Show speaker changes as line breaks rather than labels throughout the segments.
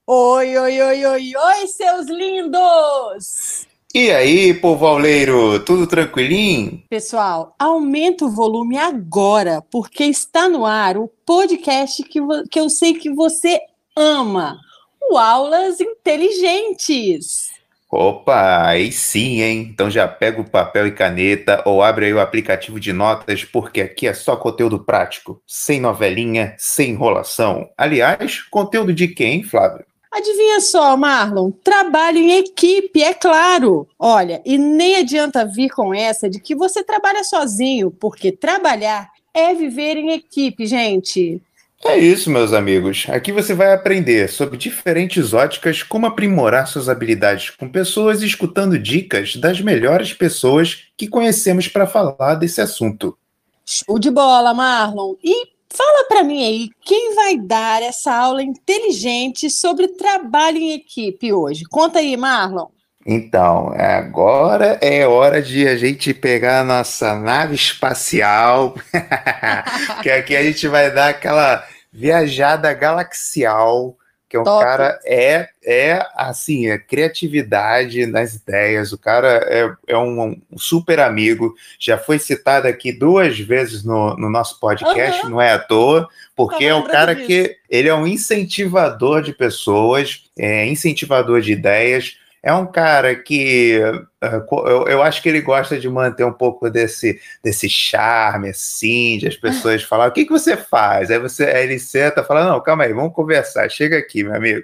Oi, oi, oi, oi, oi, seus lindos!
E aí, povo auleiro, tudo tranquilinho?
Pessoal, aumenta o volume agora, porque está no ar o podcast que eu sei que você ama, o Aulas Inteligentes.
Opa, aí sim, hein? Então já pega o papel e caneta ou abre aí o aplicativo de notas, porque aqui é só conteúdo prático, sem novelinha, sem enrolação. Aliás, conteúdo de quem, Flávio?
Adivinha só, Marlon? Trabalho em equipe, é claro. Olha, e nem adianta vir com essa de que você trabalha sozinho, porque trabalhar é viver em equipe, gente.
É isso, meus amigos. Aqui você vai aprender sobre diferentes óticas, como aprimorar suas habilidades com pessoas e escutando dicas das melhores pessoas que conhecemos para falar desse assunto.
Show de bola, Marlon. E fala para mim aí, quem vai dar essa aula inteligente sobre trabalho em equipe hoje? Conta aí, Marlon.
Então, agora é hora de a gente pegar a nossa nave espacial, que aqui a gente vai dar aquela viajada galaxial, que é um
Top.
cara é assim, é criatividade nas ideias. O cara é um super amigo. Já foi citado aqui duas vezes no nosso podcast,
Aham,
não é à toa, porque
tava
é o
lembrando
cara
disso.
que ele é um incentivador de pessoas, incentivador de ideias. É um cara que eu acho que ele gosta de manter um pouco desse charme, assim, de as pessoas falarem, o que que você faz? Aí ele senta e fala, não, calma aí, vamos conversar, chega aqui, meu amigo.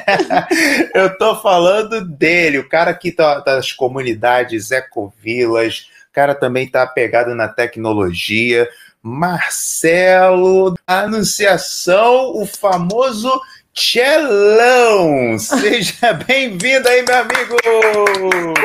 Eu tô falando dele, o cara que tá das comunidades ecovilas, o cara também tá apegado na tecnologia, Marcelo, da Anunciação, o famoso Tchelão! Seja bem-vindo aí, meu amigo!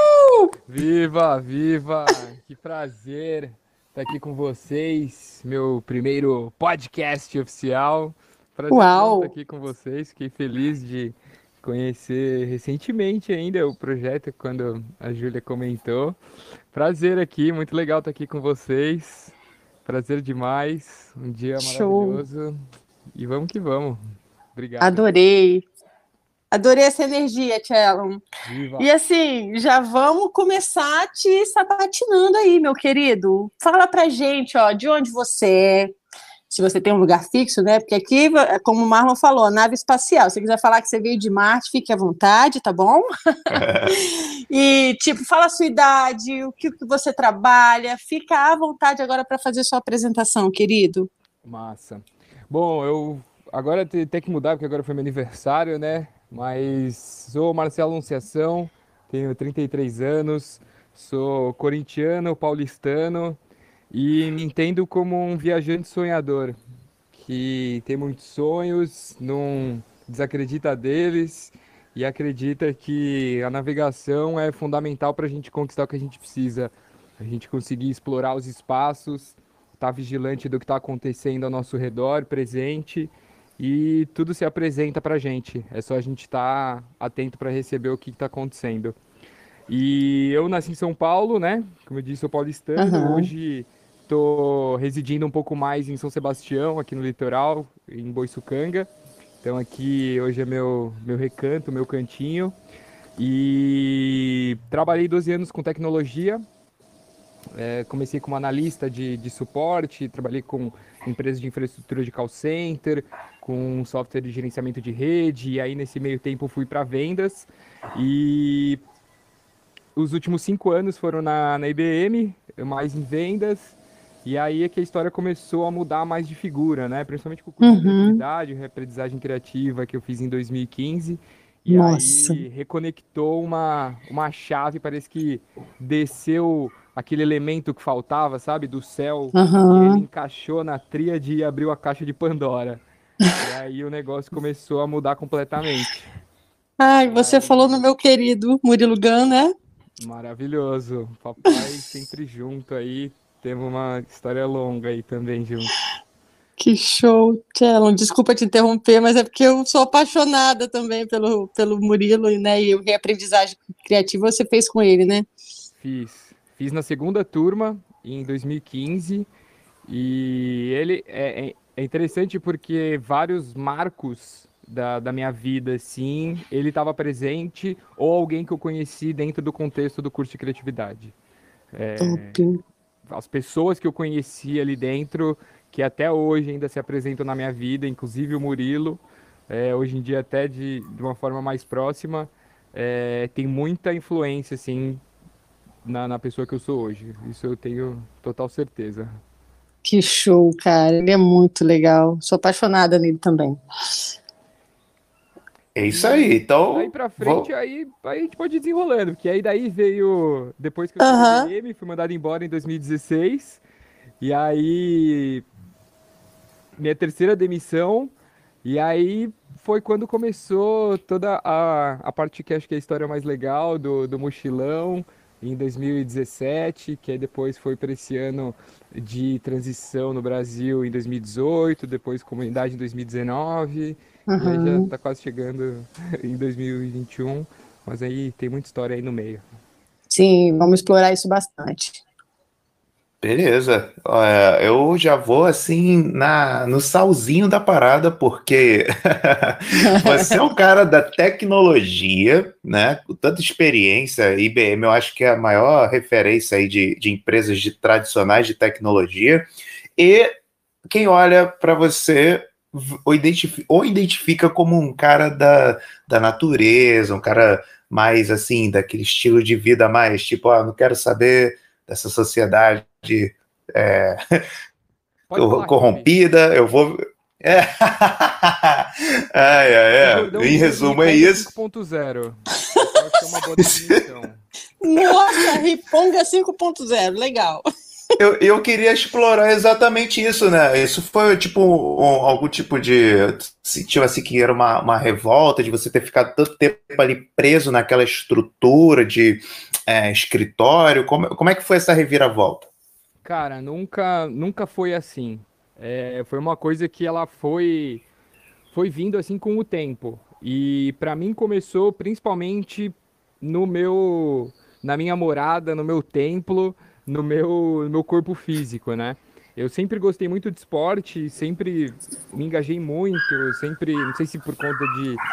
Viva, viva! Que prazer estar aqui com vocês, meu primeiro podcast oficial. Prazerzão estar
Uau!
aqui com vocês. Fiquei feliz de conhecer recentemente ainda o projeto quando a Júlia comentou. Prazer aqui, muito legal estar aqui com vocês. Prazer demais, um dia
Show!
maravilhoso e vamos que vamos. Obrigado.
Adorei. Adorei essa energia, Tchellon.
Viva!
E assim, já vamos começar te sabatinando aí, meu querido. Fala pra gente, ó, de onde você é, se você tem um lugar fixo, né? Porque aqui, como o Marlon falou, nave espacial. Se você quiser falar que você veio de Marte, fique à vontade, tá bom? E, tipo, fala a sua idade, o que você trabalha. Fica à vontade agora para fazer sua apresentação, querido.
Massa. Bom, eu agora tem que mudar porque agora foi meu aniversário, né? Mas sou Marcelo Anunciação, tenho 33 anos, sou corintiano, paulistano e me entendo como um viajante sonhador, que tem muitos sonhos, não desacredita deles e acredita que a navegação é fundamental para a gente conquistar o que a gente precisa, a gente conseguir explorar os espaços, estar vigilante do que está acontecendo ao nosso redor, presente, e tudo se apresenta para a gente. É só a gente estar atento para receber o que está acontecendo. E eu nasci em São Paulo, né? Como eu disse, sou paulistano.
Aham.
Hoje estou residindo um pouco mais em São Sebastião, aqui no litoral, em Boiçucanga. Então aqui hoje é meu recanto, meu cantinho. E trabalhei 12 anos com tecnologia. Comecei como analista de suporte, trabalhei com empresas de infraestrutura de call center, com software de gerenciamento de rede. E aí nesse meio tempo fui para vendas. E os últimos 5 anos foram na IBM, mais em vendas, e aí é que a história começou a mudar mais de figura, né? Principalmente com o curso de
Uhum.
criatividade, reaprendizagem criativa que eu fiz em 2015. E
Nossa.
aí reconectou uma chave, parece que desceu aquele elemento que faltava, sabe, do céu, e ele
Aham.
encaixou na tríade e abriu a caixa de Pandora. E aí o negócio começou a mudar completamente.
Ai,
E
você falou no
aí
meu querido Murilo Gun, né?
maravilhoso. Papai sempre junto aí. Temos uma história longa aí também juntos.
Que show, Tchellon. Desculpa te interromper, mas é porque eu sou apaixonada também pelo Murilo, né? E o reaprendizagem criativa você fez com ele, né?
Fiz na segunda turma em 2015 e ele é interessante porque vários marcos da minha vida, assim, ele estava presente, ou alguém que eu conheci dentro do contexto do curso de criatividade.
Top.
As pessoas que eu conheci ali dentro, que até hoje ainda se apresentam na minha vida, inclusive o Murilo, hoje em dia até de uma forma mais próxima, tem muita influência, assim, na pessoa que eu sou hoje. Isso eu tenho total certeza.
Que show, cara. Ele é muito legal. Sou apaixonada nele também.
É isso
E
aí.
daí
Então,
pra frente,
vou.
aí a gente pode ir desenrolando, porque aí daí veio, depois que eu saí da
Aham.
IBM, fui mandado embora em 2016, e aí minha terceira demissão, e aí foi quando começou toda a parte que acho que é a história mais legal do mochilão, em 2017, que aí depois foi para esse ano de transição no Brasil em 2018, depois comunidade em 2019, e aí já
Aham.
tá quase chegando em 2021, mas aí tem muita história aí no meio.
Sim, vamos explorar isso bastante.
Beleza. Olha, eu já vou assim no salzinho da parada, porque você é um cara da tecnologia, né? Com tanta experiência, IBM, eu acho que é a maior referência aí de empresas tradicionais de tecnologia. E quem olha para você ou identifica como um cara da natureza, um cara mais assim, daquele estilo de vida mais tipo, não quero saber dessa sociedade é,
Pode falar, hippie.
corrompida, eu vou. É.
O
Em
bordãozinho de
resumo, é
Riponga
isso.
5.0. Essa eu acho que é uma boa definição.
Nossa, Riponga 5.0, legal.
Eu queria explorar exatamente isso, né? Isso foi tipo algum tipo de. Sentiu assim que era uma revolta de você ter ficado tanto tempo ali preso naquela estrutura de escritório. Como é que foi essa reviravolta?
Cara, nunca foi assim. Foi uma coisa que ela foi vindo assim com o tempo. E pra mim começou principalmente no meu, na minha morada, no meu templo, no meu corpo físico, né? Eu sempre gostei muito de esporte, sempre me engajei muito, sempre, não sei se por conta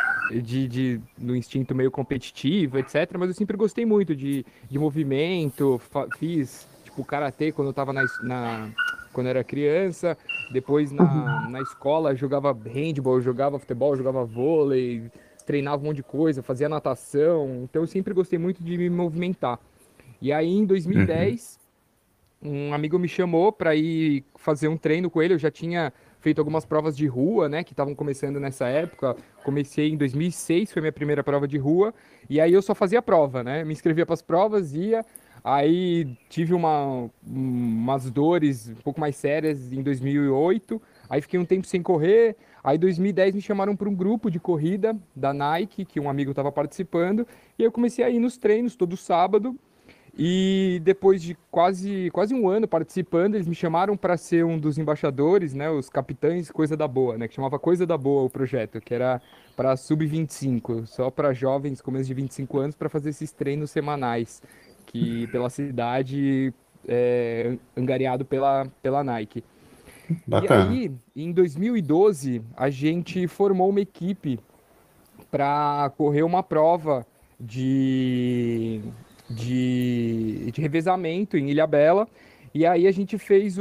do instinto meio competitivo, etc., mas eu sempre gostei muito de movimento, fiz, tipo, karatê quando eu tava quando eu era criança, depois na escola jogava handball, jogava futebol, jogava vôlei, treinava um monte de coisa, fazia natação. Então eu sempre gostei muito de me movimentar. E aí em
Uhum.
2010, um amigo me chamou para ir fazer um treino com ele. Eu já tinha feito algumas provas de rua, né, que estavam começando nessa época. Comecei em 2006, foi minha primeira prova de rua. E aí eu só fazia a prova, né? Me inscrevia para as provas, ia. Aí tive umas dores um pouco mais sérias em 2008. Aí fiquei um tempo sem correr. Aí em 2010 me chamaram para um grupo de corrida da Nike, que um amigo estava participando. E eu comecei a ir nos treinos todo sábado. E depois de quase um ano participando, eles me chamaram para ser um dos embaixadores, né, os capitães Coisa da Boa, né, que chamava Coisa da Boa o projeto, que era para sub-25, só para jovens com menos de 25 anos para fazer esses treinos semanais, que pela cidade angariado pela Nike. E
Bacana.
aí, em 2012, a gente formou uma equipe para correr uma prova de, de revezamento em Ilhabela. E aí a gente fez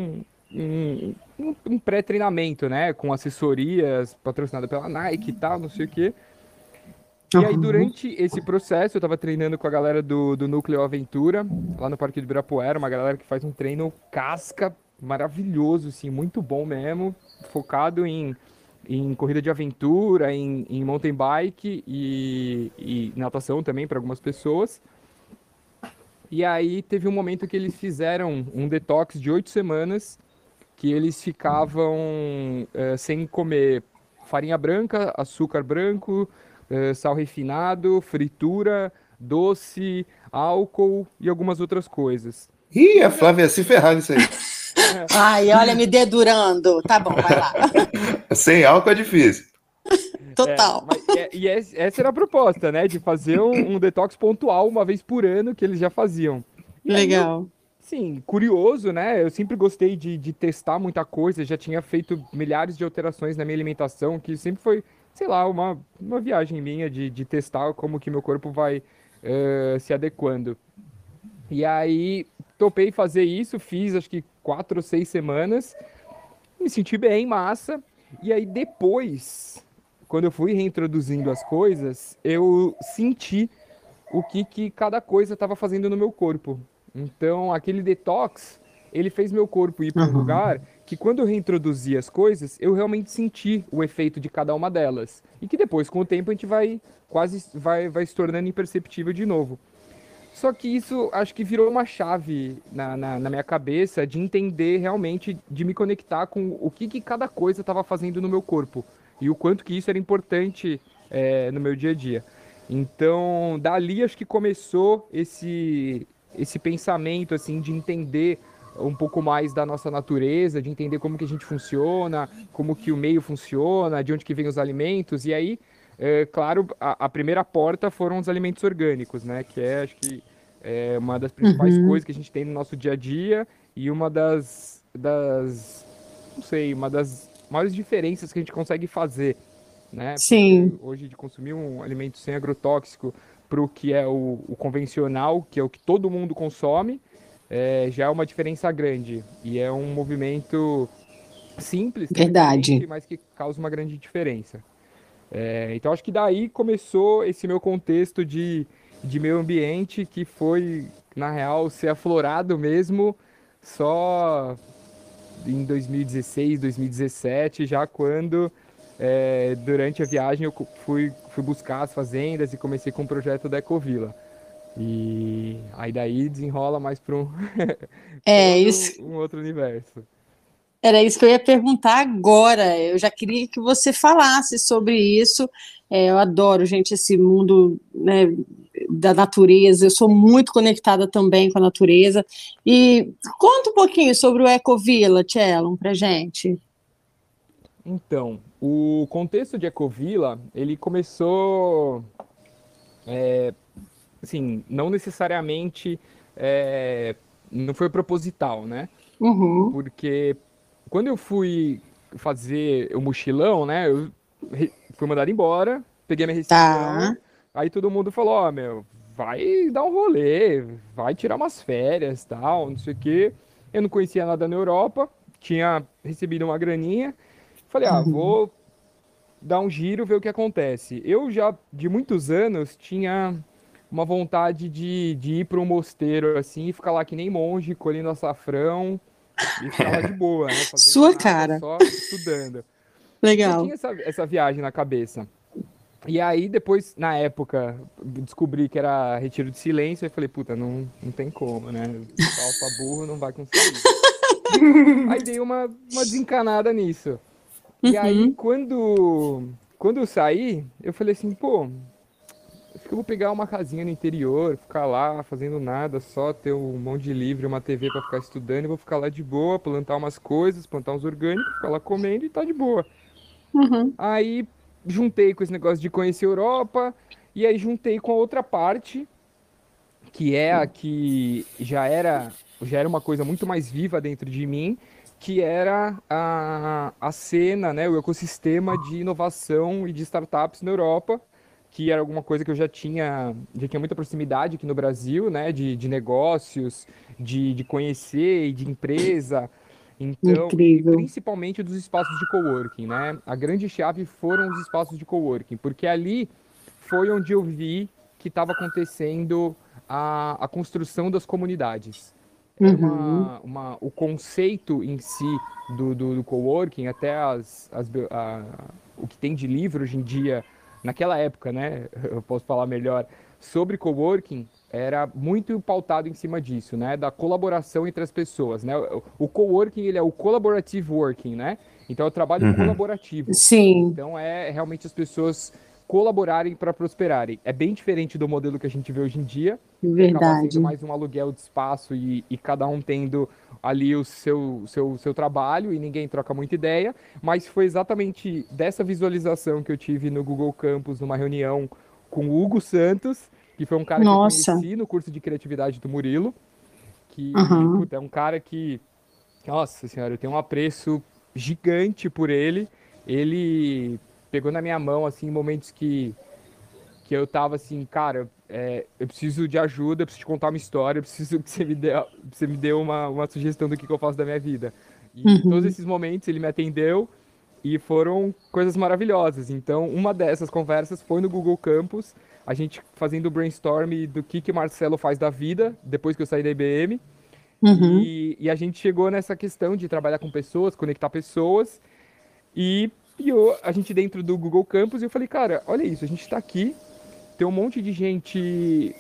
um pré-treinamento, né? Com assessorias patrocinadas pela Nike e tal, não sei o quê. E aí,
Aham.
durante esse processo, eu tava treinando com a galera do Núcleo Aventura, lá no Parque do Ibirapuera, uma galera que faz um treino casca maravilhoso, assim, muito bom mesmo, focado em corrida de aventura, em mountain bike e natação também para algumas pessoas. E aí teve um momento que eles fizeram um detox de 8 semanas, que eles ficavam sem comer farinha branca, açúcar branco, sal refinado, fritura, doce, álcool e algumas outras coisas.
Ih,
E
a
aí,
Flávia ia se ferrar nisso aí.
Ai, olha, me dedurando. Tá bom, vai lá.
Sem álcool é difícil.
Total.
essa era a proposta, né? De fazer um detox pontual uma vez por ano que eles já faziam. E aí eu,
Legal.
sim, curioso, né? Eu sempre gostei de testar muita coisa, já tinha feito milhares de alterações na minha alimentação, que sempre foi sei lá, uma viagem minha de testar como que meu corpo vai se adequando. E aí topei fazer isso, fiz acho que 4 ou 6 semanas, me senti bem, massa. E aí depois, quando eu fui reintroduzindo as coisas, eu senti o que cada coisa estava fazendo no meu corpo. Então, aquele detox, ele fez meu corpo ir para um
Aham.
lugar que quando eu reintroduzi as coisas, eu realmente senti o efeito de cada uma delas. E que depois, com o tempo, a gente vai se tornando imperceptível de novo. Só que isso acho que virou uma chave na minha cabeça de entender realmente, de me conectar com o que cada coisa estava fazendo no meu corpo e o quanto que isso era importante no meu dia a dia. Então, dali acho que começou esse pensamento assim de entender um pouco mais da nossa natureza, de entender como que a gente funciona, como que o meio funciona, de onde que vem os alimentos. E aí, claro, a primeira porta foram os alimentos orgânicos, né? Que é, acho que, uma das principais
Uhum.
coisas que a gente tem no nosso dia a dia e uma não sei, uma das maiores diferenças que a gente consegue fazer, né? Porque
Sim,
hoje de consumir um alimento sem agrotóxico para o que é o convencional, que é o que todo mundo consome, já é uma diferença grande. E é um movimento simples,
verdade.
teoricamente, mas que causa uma grande diferença. Então acho que daí começou esse meu contexto de meio ambiente que foi, na real, ser aflorado mesmo só em 2016, 2017, já quando, durante a viagem, eu fui buscar as fazendas e comecei com o projeto da Ecovila. E aí daí desenrola mais para
É
todo
isso.
um outro universo.
Era isso que eu ia perguntar agora. Eu já queria que você falasse sobre isso. Eu adoro, gente, esse mundo, né, da natureza. Eu sou muito conectada também com a natureza. E conta um pouquinho sobre o Ecovilla, Tchelo, pra gente.
Então, o contexto de Ecovila, ele começou, assim, não necessariamente, é, não foi proposital, né?
Uhum.
Porque quando eu fui fazer o mochilão, né, eu fui mandado embora, peguei minha rescisão,
Tá.
aí todo mundo falou, ó, meu, vai dar um rolê, vai tirar umas férias, tal, não sei o quê. Eu não conhecia nada na Europa, tinha recebido uma graninha, falei, ah,
Uhum.
vou dar um giro, ver o que acontece. Eu já, de muitos anos, tinha uma vontade de ir para um mosteiro, assim, e ficar lá que nem monge, colhendo açafrão, e ficar lá de boa, né? Fazendo
Sua
nada,
cara.
só estudando. Então eu
Legal.
tinha essa viagem na cabeça. E aí depois, na época, descobri que era retiro de silêncio, e falei, puta, não tem como, né? Falta burro não vai conseguir. Aí dei uma desencanada nisso. E aí
Uhum.
quando eu saí, eu falei assim, pô, acho que eu vou pegar uma casinha no interior, ficar lá fazendo nada, só ter um monte de livro, uma TV pra ficar estudando, e vou ficar lá de boa, plantar umas coisas, plantar uns orgânicos, ficar lá comendo e tá de boa.
Uhum.
Aí juntei com esse negócio de conhecer a Europa, e aí juntei com a outra parte, que é a que já era uma coisa muito mais viva dentro de mim, que era a cena, né, o ecossistema de inovação e de startups na Europa, que era alguma coisa que eu já tinha muita proximidade aqui no Brasil, né, de negócios, de conhecer e de empresa. Então, e
Incrível.
principalmente dos espaços de coworking, né? A grande chave foram os espaços de coworking, porque ali foi onde eu vi que estava acontecendo a construção das comunidades. Era
Uhum.
o conceito em si do coworking, até o que tem de livro hoje em dia, naquela época, né? Eu posso falar melhor sobre coworking, era muito pautado em cima disso, né? Da colaboração entre as pessoas, né? O coworking, ele é o collaborative working, né? Então é o trabalho
Uhum.
colaborativo.
Sim,
Então é realmente as pessoas colaborarem para prosperarem. É bem diferente do modelo que a gente vê hoje em dia, que acaba sendo
verdade.
mais um aluguel de espaço e cada um tendo ali o seu trabalho e ninguém troca muita ideia, mas foi exatamente dessa visualização que eu tive no Google Campus, numa reunião com o Hugo Santos, que foi um cara que eu
Nossa.
conheci no curso de criatividade do Murilo, que,
Aham.
puta, é um cara que, nossa senhora, eu tenho um apreço gigante por ele. Ele pegou na minha mão, assim, em momentos que eu tava assim, cara, eu preciso de ajuda, eu preciso te contar uma história, eu preciso que você me dê uma sugestão do que eu faço da minha vida. E todos
Uhum.
esses momentos ele me atendeu e foram coisas maravilhosas. Então, uma dessas conversas foi no Google Campus, a gente fazendo brainstorm do que o Marcelo faz da vida depois que eu saí da IBM.
Uhum.
E a gente chegou nessa questão de trabalhar com pessoas, conectar pessoas. E, a gente dentro do Google Campus, eu falei, cara, olha isso, a gente está aqui, tem um monte de gente.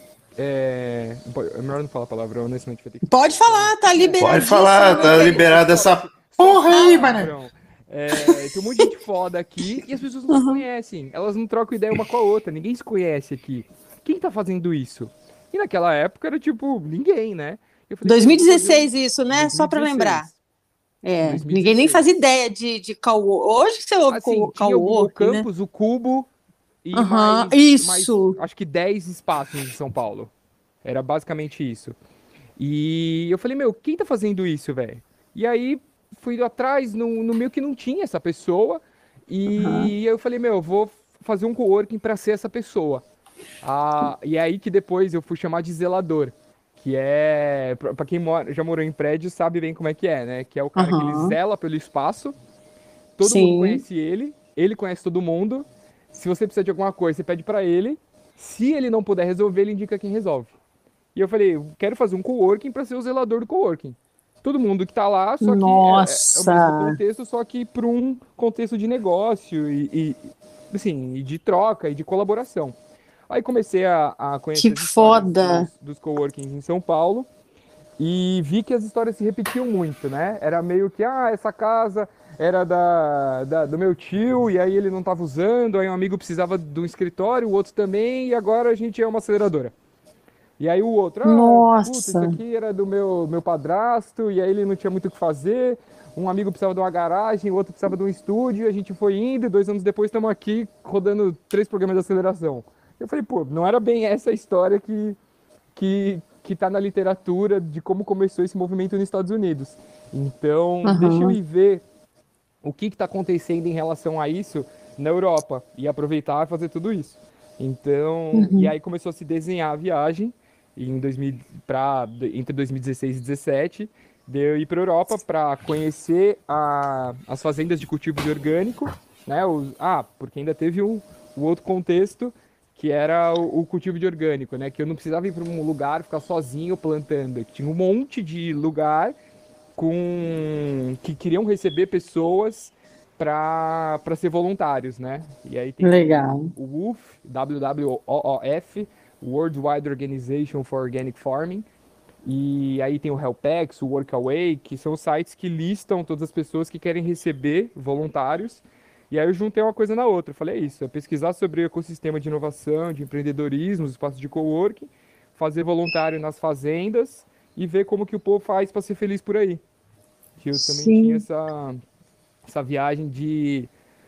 É melhor não falar palavrão, nesse momento vai ter que
Pode
ter
falar, tá
Pode
liberadíssimo,
falar,
meu
tá
querido.
liberado
só,
essa
só
porra aí, mané.
palavrão. Tem um monte de gente foda aqui e as pessoas não se
Uhum.
conhecem. Elas não trocam ideia uma com a outra. Ninguém se conhece aqui. Quem tá fazendo isso? E naquela época era tipo, ninguém, né? Eu falei, pô, eu vou fazer um.
2016 isso, né? Só para lembrar.
2016.
Ninguém nem faz
2016.
ideia de coworking. Hoje que você ouve
Assim, tinha o Google
coworking, né?
Campus, o Cubo e
Aham,
mais
isso.
acho que 10 espaços em São Paulo. Era basicamente isso. E eu falei, meu, quem tá fazendo isso, velho? E aí fui atrás, no meio que não tinha essa pessoa.
Aham.
E eu falei, meu, eu vou fazer um coworking pra ser essa pessoa. E é aí que depois eu fui chamar de zelador. Que é, pra quem já morou em prédio, sabe bem como é que é, né? Que é o cara que ele
Aham.
zela pelo espaço, todo mundo
Sim.
conhece ele conhece todo mundo. Se você precisa de alguma coisa, você pede pra ele. Se ele não puder resolver, ele indica quem resolve. E eu falei, eu quero fazer um coworking para ser o zelador do coworking. Todo mundo que tá lá, só que é o mesmo
Nossa,
contexto, só que para um contexto de negócio assim, e de troca e de colaboração. Aí comecei a conhecer
que
as histórias
foda.
dos coworkings em São Paulo e vi que as histórias se repetiam muito, né? Era meio que, essa casa era do meu tio e aí ele não estava usando, aí um amigo precisava de um escritório, o outro também, e agora a gente é uma aceleradora. E aí o outro, puta, isso
Nossa.
aqui era do meu padrasto, e aí ele não tinha muito o que fazer. Um amigo precisava de uma garagem, o outro precisava de um estúdio, a gente foi indo, e 2 anos depois estamos aqui rodando 3 programas de aceleração. Eu falei, pô, não era bem essa a história que tá na literatura de como começou esse movimento nos Estados Unidos. Então, deixa eu
Aham.
ir ver o que está acontecendo em relação a isso na Europa e aproveitar e fazer tudo isso. Então, e
Uhum.
aí começou a se desenhar a viagem em 2000, entre 2016 e 2017, de eu ir para a Europa para conhecer as fazendas de cultivo de orgânico, né? Porque ainda teve o outro contexto que era o cultivo de orgânico, né? Que eu não precisava ir para um lugar ficar sozinho plantando. Tinha um monte de lugar que queriam receber pessoas para ser voluntários, né? E aí tem
Legal.
o WWOOF, WWOOF, World Wide Organization for Organic Farming, e aí tem o Helpex, o Workaway, que são sites que listam todas as pessoas que querem receber voluntários. E aí eu juntei uma coisa na outra. Eu falei, é isso, é pesquisar sobre o ecossistema de inovação, de empreendedorismo, os espaços de coworking, fazer voluntário nas fazendas e ver como que o povo faz para ser feliz por aí. Que eu também tinha
Sim.
essa viagem de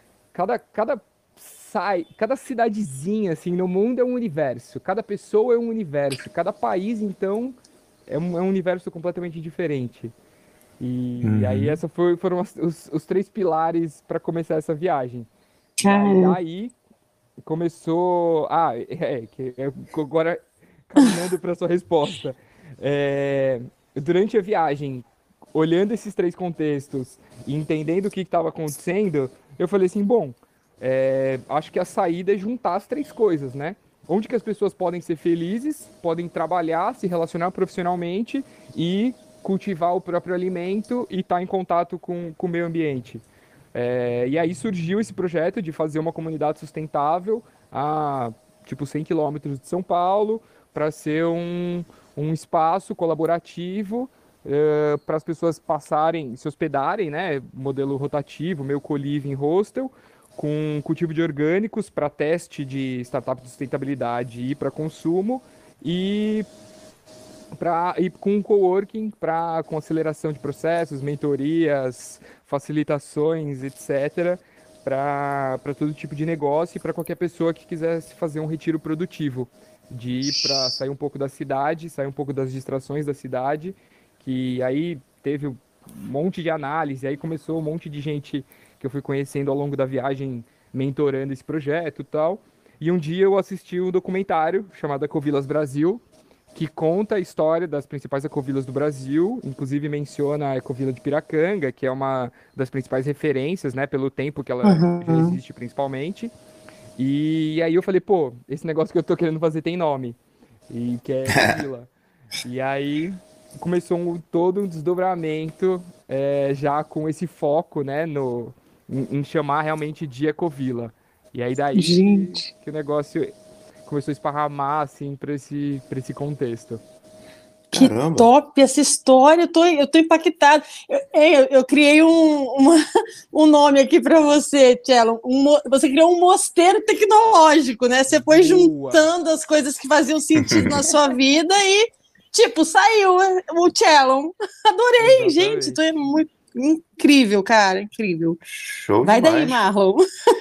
cada cidadezinha assim no mundo é um universo, cada pessoa é um universo, cada país então é um universo completamente diferente. E aí
Uhum.
foram os 3 pilares para começar essa viagem. E aí
Cara.
daí começou, agora caminhando para sua resposta. Durante a viagem, olhando esses 3 contextos e entendendo o que estava acontecendo, eu falei assim, bom, acho que a saída é juntar as 3 coisas, né? Onde que as pessoas podem ser felizes, podem trabalhar, se relacionar profissionalmente e cultivar o próprio alimento e estar em contato com o meio ambiente. E aí surgiu esse projeto de fazer uma comunidade sustentável a tipo 100 quilômetros de São Paulo para ser um espaço colaborativo para as pessoas passarem, se hospedarem, né? Modelo rotativo, meio co-living hostel, com cultivo de orgânicos para teste de startup de sustentabilidade e para consumo e com coworking com aceleração de processos, mentorias, facilitações, etc., para todo tipo de negócio e para qualquer pessoa que quisesse fazer um retiro produtivo, de ir para sair um pouco da cidade, sair um pouco das distrações da cidade, que aí teve um monte de análise, aí começou um monte de gente que eu fui conhecendo ao longo da viagem mentorando esse projeto e tal. E um dia eu assisti um documentário chamado Ecovilas Brasil, que conta a história das principais ecovilas do Brasil, inclusive menciona a Ecovila de Piracanga, que é uma das principais referências, né, pelo tempo que ela já existe principalmente. E aí eu falei, pô, esse negócio que eu tô querendo fazer tem nome, e que é Ecovila. E aí começou todo um desdobramento, já com esse foco, né, em chamar realmente de Ecovila. E aí daí
Gente.
que o negócio começou a esparramar, assim, para esse contexto.
Que
Caramba.
top essa história, eu tô impactada. Eu criei um nome aqui para você, Tchelo. Você criou um mosteiro tecnológico, né? Você foi juntando as coisas que faziam sentido na sua vida e, tipo, saiu o Tchelo. Adorei,
Exatamente.
gente. É muito incrível, cara, incrível.
Show
Vai
demais.
daí, Marlon.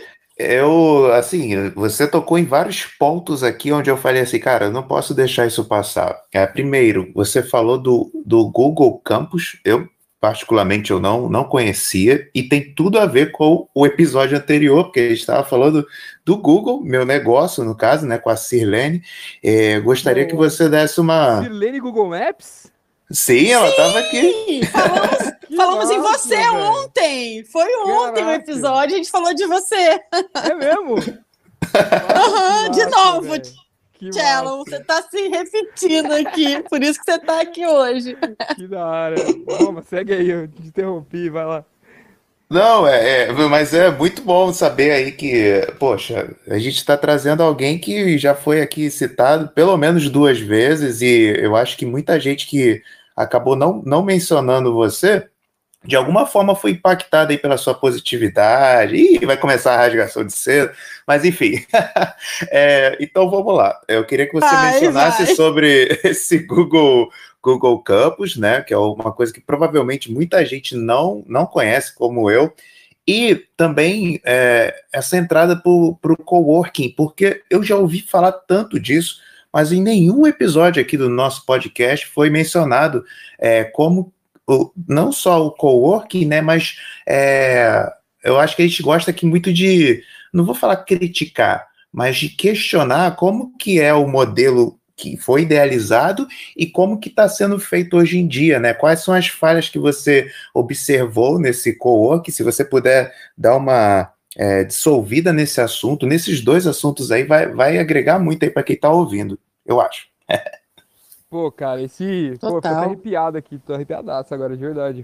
Assim, você tocou em vários pontos aqui onde eu falei assim, cara, eu não posso deixar isso passar. Primeiro, você falou do Google Campus, particularmente eu não conhecia, e tem tudo a ver com o episódio anterior, porque a gente estava falando do Google, meu negócio, no caso, né, com a Sirlene. Gostaria que você desse uma...
Sirlene Google Maps?
Sim, ela estava aqui.
Falamos em
massa,
você
velho.
ontem. Foi ontem o
Caraca.
episódio, a gente falou de você.
É mesmo?
De novo,
Que
Tchelo,
massa.
você tá se repetindo aqui, por isso que você tá aqui hoje.
Que da hora. Vamos, segue aí, eu te interrompi, vai lá.
Não, mas é muito bom saber aí que, poxa, a gente está trazendo alguém que já foi aqui citado pelo menos 2 vezes, e eu acho que muita gente que acabou não mencionando você, de alguma forma foi impactada aí pela sua positividade, e vai começar a rasgação de seda, mas enfim. Então vamos lá. Eu queria que você mencionasse sobre esse Google Campus, né, que é uma coisa que provavelmente muita gente não conhece, como eu, e também essa entrada para o coworking, porque eu já ouvi falar tanto disso, mas em nenhum episódio aqui do nosso podcast foi mencionado como não só o coworking, né, mas eu acho que a gente gosta aqui muito de, não vou falar criticar, mas de questionar como que é o modelo que foi idealizado e como que está sendo feito hoje em dia, né? Quais são as falhas que você observou nesse coworking? Se você puder dar uma dissolvida nesse assunto, nesses 2 assuntos aí, vai agregar muito aí para quem está ouvindo, eu acho.
Pô, cara, Pô, eu fico até arrepiado aqui, tô arrepiadaço agora, de verdade.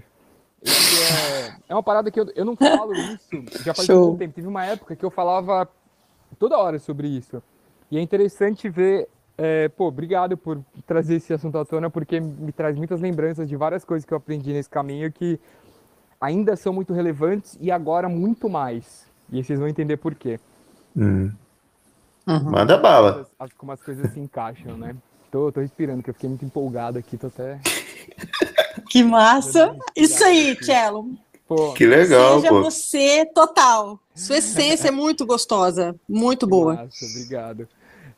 É uma parada que eu não falo isso já faz um bom tempo. Teve uma época que eu falava toda hora sobre isso. E é interessante ver. Pô, obrigado por trazer esse assunto à tona, porque me traz muitas lembranças de várias coisas que eu aprendi nesse caminho que ainda são muito relevantes e agora muito mais. E aí vocês vão entender por quê.
Manda bala.
Como as coisas se encaixam, né? Tô respirando, que eu fiquei muito empolgado aqui, tô até...
Que massa! Isso aí, Tchelo.
Pô, que legal,
Seja você total. Sua essência é muito gostosa, muito boa.
Massa, obrigado.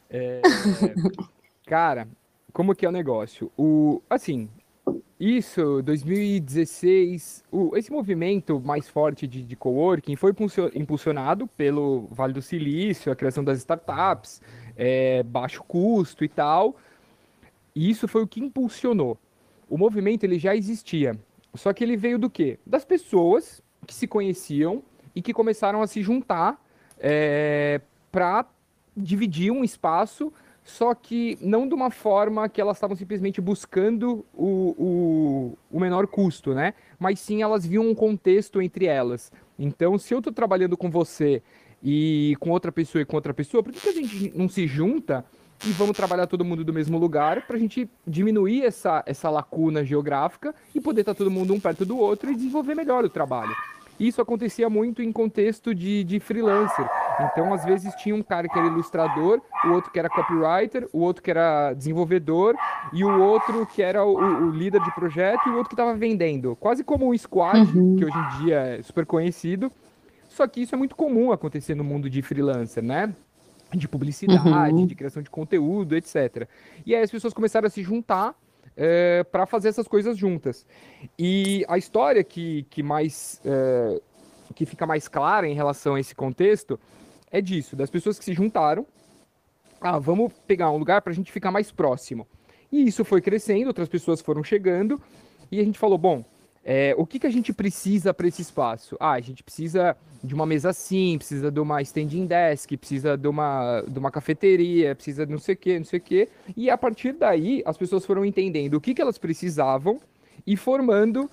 Cara, como que é o negócio? Assim, isso, 2016, esse movimento mais forte de coworking foi impulsionado pelo Vale do Silício, a criação das startups, baixo custo e tal. E isso foi o que impulsionou. O movimento ele já existia, só que ele veio do quê? Das pessoas que se conheciam e que começaram a se juntar para dividir um espaço, só que não de uma forma que elas estavam simplesmente buscando o menor custo, né? Mas sim elas viam um contexto entre elas. Então, se eu estou trabalhando com você e com outra pessoa, por que a gente não se junta e vamos trabalhar todo mundo do mesmo lugar para a gente diminuir essa lacuna geográfica e poder estar todo mundo um perto do outro e desenvolver melhor o trabalho? Isso acontecia muito em contexto de freelancer. Então, às vezes, tinha um cara que era ilustrador, o outro que era copywriter, o outro que era desenvolvedor e o outro que era o líder de projeto e o outro que estava vendendo. Quase como um squad, que hoje em dia é super conhecido. Só que isso é muito comum acontecer no mundo de freelancer, né? De publicidade, de criação de conteúdo, etc. E aí as pessoas começaram a se juntar para fazer essas coisas juntas. E a história que fica mais clara em relação a esse contexto é disso, das pessoas que se juntaram. Vamos pegar um lugar para a gente ficar mais próximo. E isso foi crescendo, outras pessoas foram chegando, e a gente falou, bom, o que a gente precisa para esse espaço? A gente precisa de uma mesa assim, precisa de uma standing desk, precisa de uma cafeteria, precisa de não sei o quê, não sei o quê. E a partir daí, as pessoas foram entendendo o que elas precisavam e formando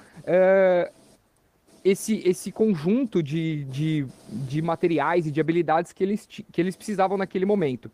esse conjunto de materiais e de habilidades que eles precisavam naquele momento.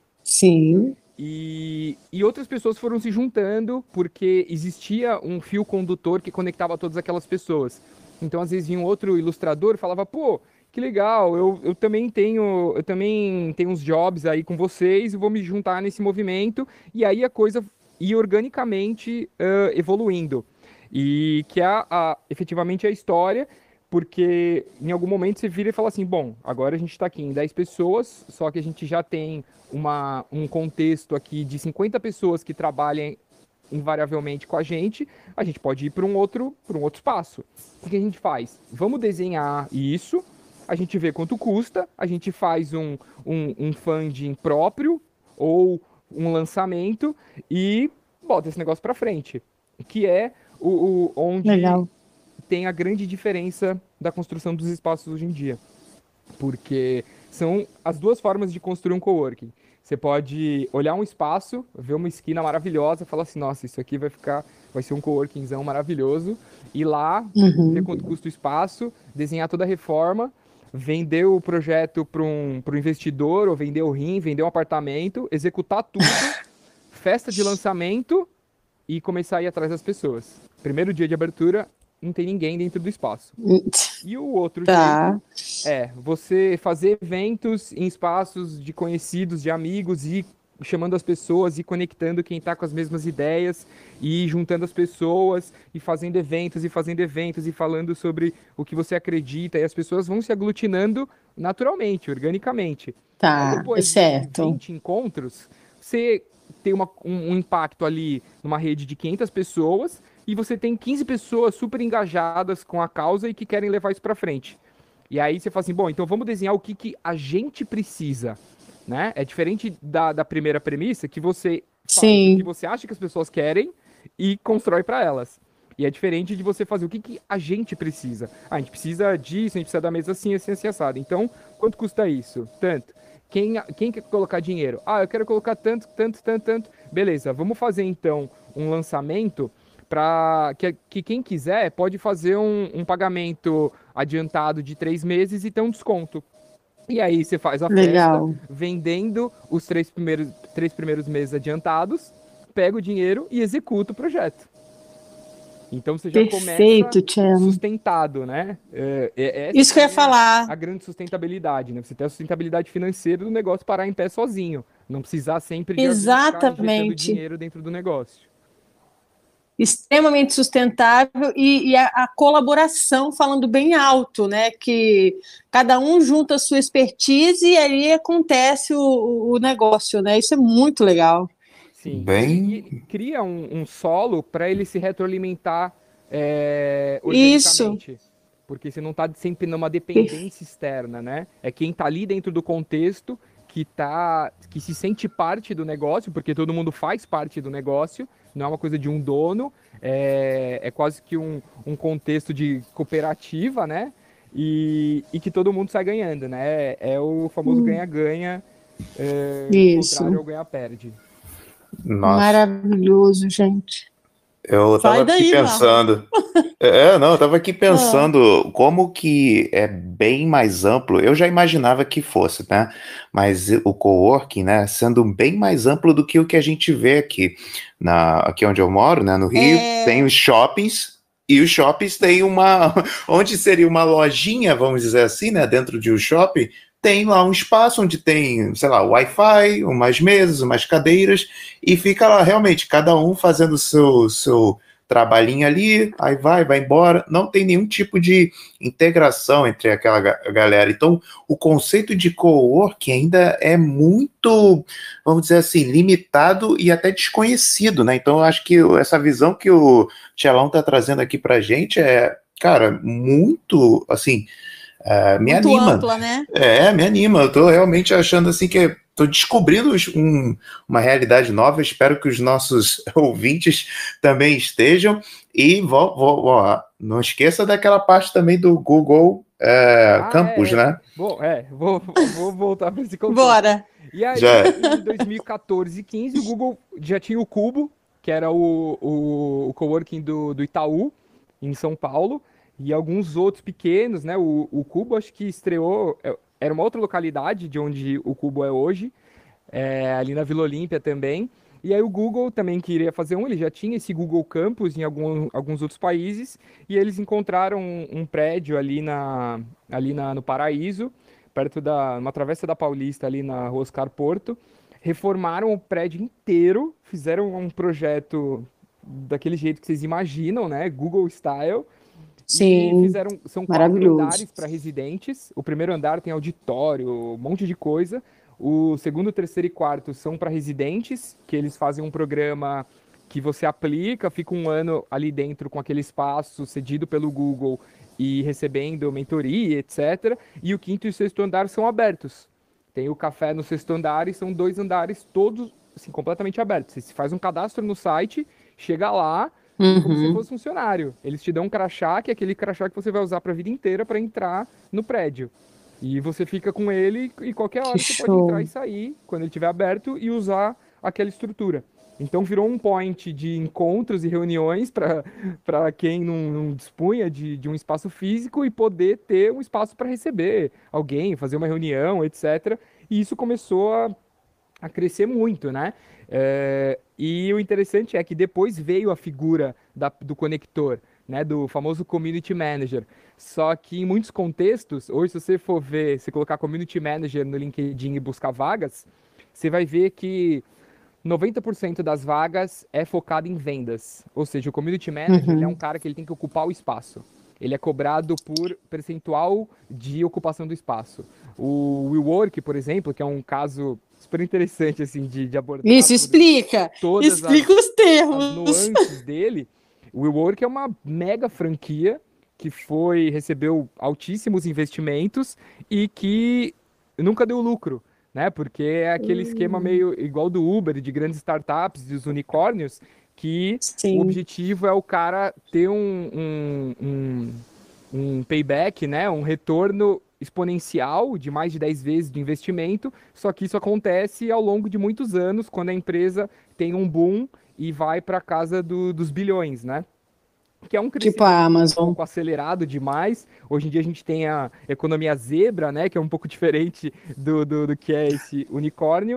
Sim.
E outras pessoas foram se juntando porque existia um fio condutor que conectava todas aquelas pessoas. Então, às vezes, vinha um outro ilustrador e falava, pô, que legal, eu também tenho uns jobs aí com vocês e vou me juntar nesse movimento. E aí a coisa ia organicamente evoluindo. E que é efetivamente a história, porque em algum momento você vira e fala assim, bom, agora a gente está aqui em 10 pessoas, só que a gente já tem um contexto aqui de 50 pessoas que trabalham invariavelmente com a gente pode ir para um outro espaço. O que a gente faz? Vamos desenhar isso, a gente vê quanto custa, a gente faz um funding próprio ou um lançamento e bota esse negócio para frente, que é onde
Legal.
tem a grande diferença da construção dos espaços hoje em dia. Porque são as duas formas de construir um coworking. Você pode olhar um espaço, ver uma esquina maravilhosa, falar assim, nossa, isso aqui vai ser um coworkingzão maravilhoso, ir lá, ver quanto custa o espaço, desenhar toda a reforma, vender o projeto para um investidor, ou vender o rim, vender um apartamento, executar tudo, festa de lançamento e começar a ir atrás das pessoas. Primeiro dia de abertura, não tem ninguém dentro do espaço. E o outro jeito é você fazer eventos em espaços de conhecidos, de amigos, e chamando as pessoas e conectando quem está com as mesmas ideias, e juntando as pessoas, e fazendo eventos, e falando sobre o que você acredita, e as pessoas vão se aglutinando naturalmente, organicamente. Aí depois de 20 encontros, você tem um impacto ali numa rede de 500 pessoas, e você tem 15 pessoas super engajadas com a causa e que querem levar isso para frente. E aí você fala assim, bom, então vamos desenhar o que a gente precisa, né? É diferente da primeira premissa, que você faz o que você acha que as pessoas querem e constrói para elas. E é diferente de você fazer o que a gente precisa. A gente precisa disso, a gente precisa da mesa assim, assim, assim, assado. Então, quanto custa isso? Tanto. Quem quer colocar dinheiro? Eu quero colocar tanto. Beleza, vamos fazer então um lançamento para que quem quiser pode fazer um pagamento adiantado de 3 meses e ter um desconto. E aí você faz a festa vendendo os 3 primeiros meses adiantados, pega o dinheiro e executa o projeto. Então você já começa sustentado, né?
Isso que eu ia falar.
A grande sustentabilidade, né? Você tem a sustentabilidade financeira do negócio parar em pé sozinho. Não precisar sempre de injetando dinheiro dentro do negócio.
Extremamente sustentável e a colaboração falando bem alto, né? Que cada um junta a sua expertise e aí acontece o negócio, né? Isso é muito legal.
Sim. E cria um solo para ele se retroalimentar organicamente. Isso. Porque você não está sempre numa dependência externa, né? É quem está ali dentro do contexto que se sente parte do negócio, porque todo mundo faz parte do negócio, não é uma coisa de um dono, é quase que um contexto de cooperativa, né? E que todo mundo sai ganhando, né? É o famoso ganha-ganha, contrário ao ganha-perde.
Nossa. Maravilhoso, gente.
Eu tava aqui pensando. Eu tava aqui pensando como que é bem mais amplo. Eu já imaginava que fosse, né? Mas o coworking, né, sendo bem mais amplo do que o que a gente vê aqui. Aqui onde eu moro, né, no Rio, tem os shoppings. E os shoppings têm onde seria uma lojinha, vamos dizer assim, né, dentro de um shopping, tem lá um espaço onde tem, sei lá, Wi-Fi, umas mesas, umas cadeiras, e fica lá realmente cada um fazendo o seu trabalhinho ali, aí vai embora, não tem nenhum tipo de integração entre aquela galera. Então, o conceito de coworking ainda é muito, vamos dizer assim, limitado e até desconhecido, né? Então, eu acho que essa visão que o Tchelão está trazendo aqui pra gente é, cara, muito, assim, Me
Muito
anima.
ampla, né?
Me anima. Eu tô realmente achando assim que estou descobrindo uma realidade nova. Espero que os nossos ouvintes também estejam. E não esqueça daquela parte também do Google Campus, né?
Bom, vou voltar para esse contexto.
Bora!
E aí,
Já.
em 2014 e 15, o Google já tinha o Cubo, que era o coworking do Itaú, em São Paulo, e alguns outros pequenos, né? O Cubo acho que estreou, era uma outra localidade de onde o Cubo é hoje, ali na Vila Olímpia também. E aí o Google também queria fazer ele já tinha esse Google Campus em alguns outros países, e eles encontraram um prédio no Paraíso, perto uma travessa da Paulista, ali na Rua Oscar Porto, reformaram o prédio inteiro, fizeram um projeto daquele jeito que vocês imaginam, né? Google Style.
Sim,
São 4
maravilhoso.
andares para residentes. O primeiro andar tem auditório, um monte de coisa. O segundo, terceiro e quarto são para residentes, que eles fazem um programa que você aplica, fica um ano ali dentro com aquele espaço cedido pelo Google e recebendo mentoria, etc. E o quinto e o sexto andar são abertos. Tem o café no sexto andar e são 2 andares todos assim, completamente abertos. Você faz um cadastro no site, chega lá, como se fosse funcionário. Eles te dão um crachá, que é aquele crachá que você vai usar para a vida inteira para entrar no prédio. E você fica com ele e qualquer hora você pode entrar e sair, quando ele estiver aberto, e usar aquela estrutura. Então virou um point de encontros e reuniões para quem não dispunha de um espaço físico e poder ter um espaço para receber alguém, fazer uma reunião, etc. E isso começou a crescer muito, né? E o interessante é que depois veio a figura do conector, né? Do famoso Community Manager. Só que em muitos contextos, hoje se você for ver, se colocar Community Manager no LinkedIn e buscar vagas, você vai ver que 90% das vagas é focado em vendas. Ou seja, o Community Manager ele é um cara que ele tem que ocupar o espaço. Ele é cobrado por percentual de ocupação do espaço. O WeWork, por exemplo, que é um caso super interessante assim de abordar.
Isso, explica os termos.
As nuances dele. O WeWork é uma mega franquia que recebeu altíssimos investimentos e que nunca deu lucro, né? Porque é aquele esquema meio igual do Uber, de grandes startups, dos unicórnios, que
Sim.
O objetivo é o cara ter um payback, né? Um retorno exponencial de mais de 10 vezes de investimento, só que isso acontece ao longo de muitos anos, quando a empresa tem um boom e vai para casa dos bilhões, né? Que é um crescimento
Tipo a Amazon.
um pouco acelerado demais. Hoje em dia a gente tem a economia zebra, né? Que é um pouco diferente do que é esse unicórnio.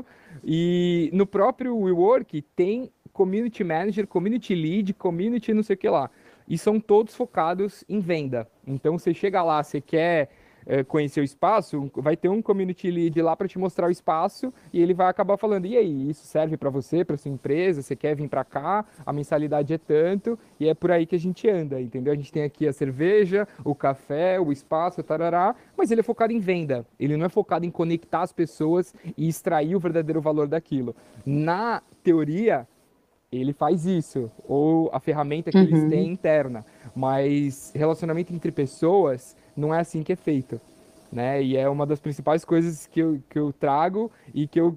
E no próprio WeWork tem Community Manager, Community Lead, Community não sei o que lá. E são todos focados em venda. Então você chega lá, você quer conhecer o espaço, vai ter um community lead lá para te mostrar o espaço e ele vai acabar falando, e aí, isso serve para você, para sua empresa, você quer vir para cá, a mensalidade é tanto, e é por aí que a gente anda, entendeu? A gente tem aqui a cerveja, o café, o espaço, tarará, mas ele é focado em venda, ele não é focado em conectar as pessoas e extrair o verdadeiro valor daquilo. Na teoria, ele faz isso, ou a ferramenta que eles têm interna, mas relacionamento entre pessoas não é assim que é feito, né? E é uma das principais coisas que eu trago e que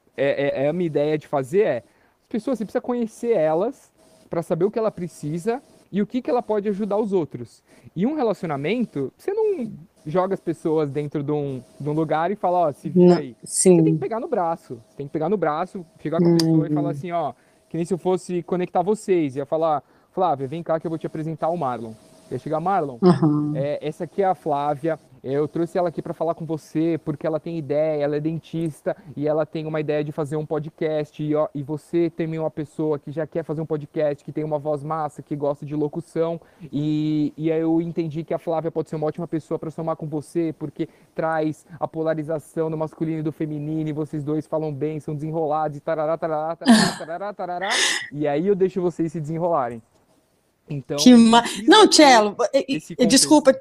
a minha ideia de fazer as pessoas, você precisa conhecer elas para saber o que ela precisa e o que ela pode ajudar os outros. E um relacionamento, você não joga as pessoas dentro de um lugar e fala, ó, se vira aí.
Sim.
Você tem que pegar no braço, chegar com a pessoa e falar assim, ó, que nem se eu fosse conectar vocês, ia falar, Flávia, vem cá que eu vou te apresentar o Marlon. Ia chegar, Marlon, essa aqui é a Flávia, eu trouxe ela aqui para falar com você porque ela tem ideia, ela é dentista e ela tem uma ideia de fazer um podcast e você também é uma pessoa que já quer fazer um podcast, que tem uma voz massa, que gosta de locução e aí eu entendi que a Flávia pode ser uma ótima pessoa para somar com você porque traz a polarização do masculino e do feminino e vocês dois falam bem, são desenrolados e tarará, tarará, tarará, tarará, tarará, e aí eu deixo vocês se desenrolarem. Então,
não, Tchelo, desculpa.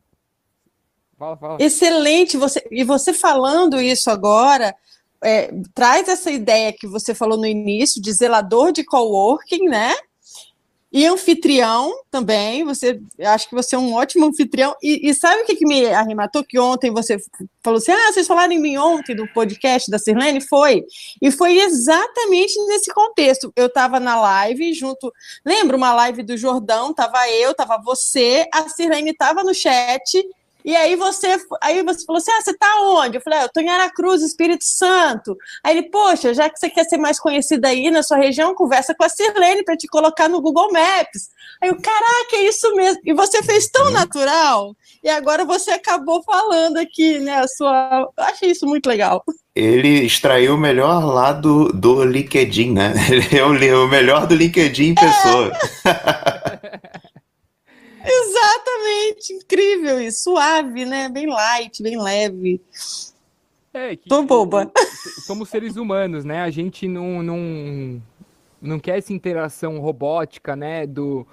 Fala.
Excelente, você falando isso agora, traz essa ideia que você falou no início de zelador de coworking, né? E anfitrião também, acho que você é um ótimo anfitrião. E sabe o que me arrematou? Que ontem você falou assim: vocês falaram em mim ontem do podcast da Sirlene? Foi. E foi exatamente nesse contexto. Eu estava na live junto. Lembra uma live do Jordão? Tava você, a Sirlene estava no chat. E aí você falou assim: você tá onde? Eu falei: eu tô em Aracruz, Espírito Santo. Aí ele: poxa, já que você quer ser mais conhecida aí na sua região, conversa com a Sirlene para te colocar no Google Maps. Aí eu: caraca, é isso mesmo. E você fez tão natural. E agora você acabou falando aqui, né? Eu achei isso muito legal.
Ele extraiu o melhor lado do LinkedIn, né? Ele é o melhor do LinkedIn em pessoa.
Exatamente, incrível isso, suave, né? Bem light, bem leve. Tô boba.
Somos seres humanos, né? A gente não quer essa interação robótica, né?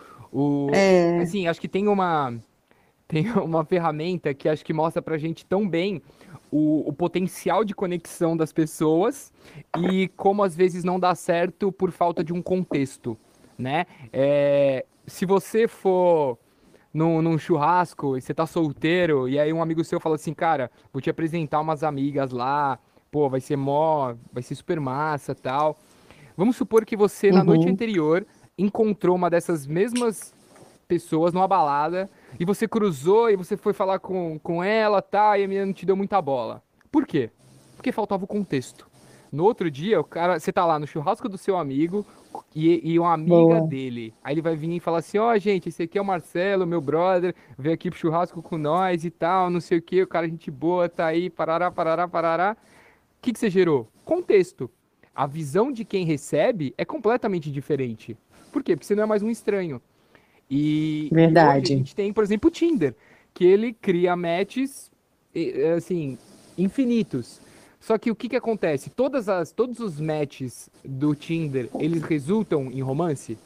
Assim, acho que tem uma ferramenta que acho que mostra pra gente tão bem o potencial de conexão das pessoas e como às vezes não dá certo por falta de um contexto, né? Se você for num churrasco e você tá solteiro, e aí um amigo seu fala assim: cara, vou te apresentar umas amigas lá, pô, vai ser super massa, tal. Vamos supor que você, na noite anterior, encontrou uma dessas mesmas pessoas numa balada, e você cruzou e você foi falar com ela, tá, e a menina não te deu muita bola. Por quê? Porque faltava o contexto. No outro dia, você tá lá no churrasco do seu amigo e uma amiga dele. Aí ele vai vir e falar assim: gente, esse aqui é o Marcelo, meu brother, veio aqui pro churrasco com nós e tal, não sei o que, o cara gente boa, tá aí, parará, parará, parará. O que você gerou? Contexto. A visão de quem recebe é completamente diferente. Por quê? Porque você não é mais um estranho. E hoje a gente tem, por exemplo, o Tinder, que ele cria matches, assim, infinitos. Só que o que acontece? Todos os matches do Tinder, eles resultam em romance?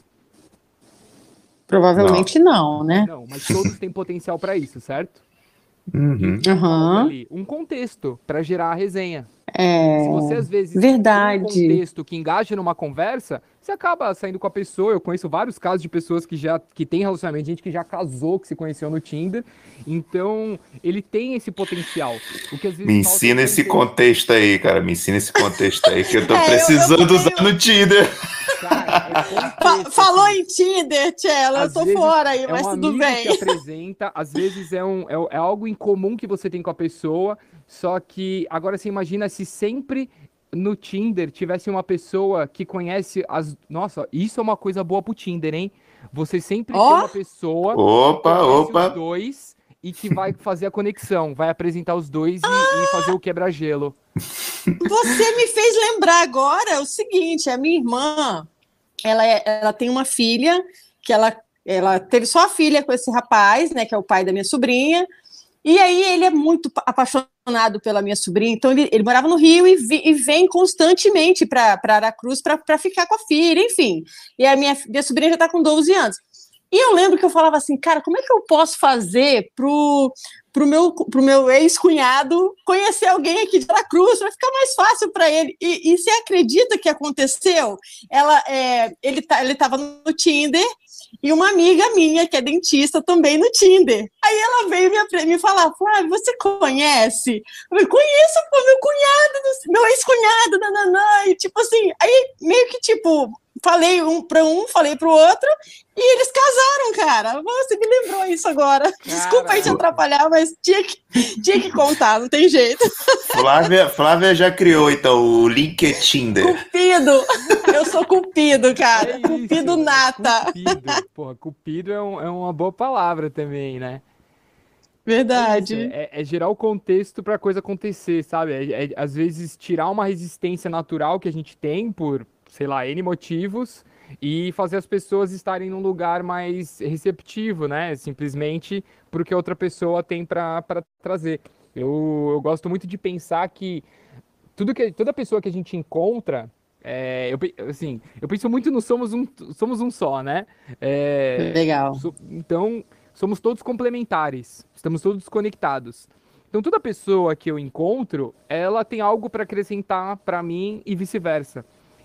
Provavelmente não, né?
Não, mas todos têm potencial para isso, certo?
Uhum.
Falta ali um contexto para gerar a resenha. Se você, às vezes, tem um contexto que engaja numa conversa, você acaba saindo com a pessoa. Eu conheço vários casos de pessoas que têm relacionamento, gente que já casou, que se conheceu no Tinder. Então, ele tem esse potencial. O que às vezes
Me ensina esse contexto aí, cara. Me ensina esse contexto aí, que eu tô precisando usar no Tinder.
Cara,
falou em Tinder, Tchela, eu tô fora aí, mas tudo bem.
Que apresenta, às vezes é algo em comum que você tem com a pessoa, só que agora você imagina se sempre no Tinder tivesse uma pessoa que conhece as... Nossa, isso é uma coisa boa pro Tinder, hein? Você sempre tem uma pessoa que conhece os dois e que vai fazer a conexão, vai apresentar os dois e fazer o quebra-gelo.
Você me fez lembrar agora o seguinte: a minha irmã, ela tem uma filha que ela teve só a filha com esse rapaz, né, que é o pai da minha sobrinha, e aí ele é muito apaixonado pela minha sobrinha, então ele morava no Rio e vem constantemente para Aracruz para ficar com a filha, enfim. E a minha sobrinha já está com 12 anos. E eu lembro que eu falava assim: cara, como é que eu posso fazer pro meu ex-cunhado conhecer alguém aqui de Aracruz para ficar mais fácil para ele? E você acredita que aconteceu? Ele estava no Tinder e uma amiga minha, que é dentista, também no Tinder. Aí ela veio me falar: Flávio, você conhece? Eu falei: conheço, pô, meu cunhado, meu ex-cunhado, nananã. E tipo assim, aí meio que tipo... Falei falei pro outro, e eles casaram, cara. Você me lembrou isso agora. Caramba. Desculpa aí te atrapalhar, mas tinha que contar, não tem jeito.
Flávia já criou, então, o LinkedIn.
Cupido! Eu sou Cupido, cara. Cupido nata.
Cupido. Porra, Cupido é uma boa palavra também, né?
Verdade.
É gerar o contexto pra coisa acontecer, sabe? Às vezes tirar uma resistência natural que a gente tem por, sei lá, N motivos, e fazer as pessoas estarem num lugar mais receptivo, né? Simplesmente porque outra pessoa tem para trazer. Eu gosto muito de pensar que toda pessoa que a gente encontra, eu penso muito no somos um só, né?
Legal.
Então, somos todos complementares, estamos todos conectados. Então, toda pessoa que eu encontro, ela tem algo para acrescentar para mim e vice-versa.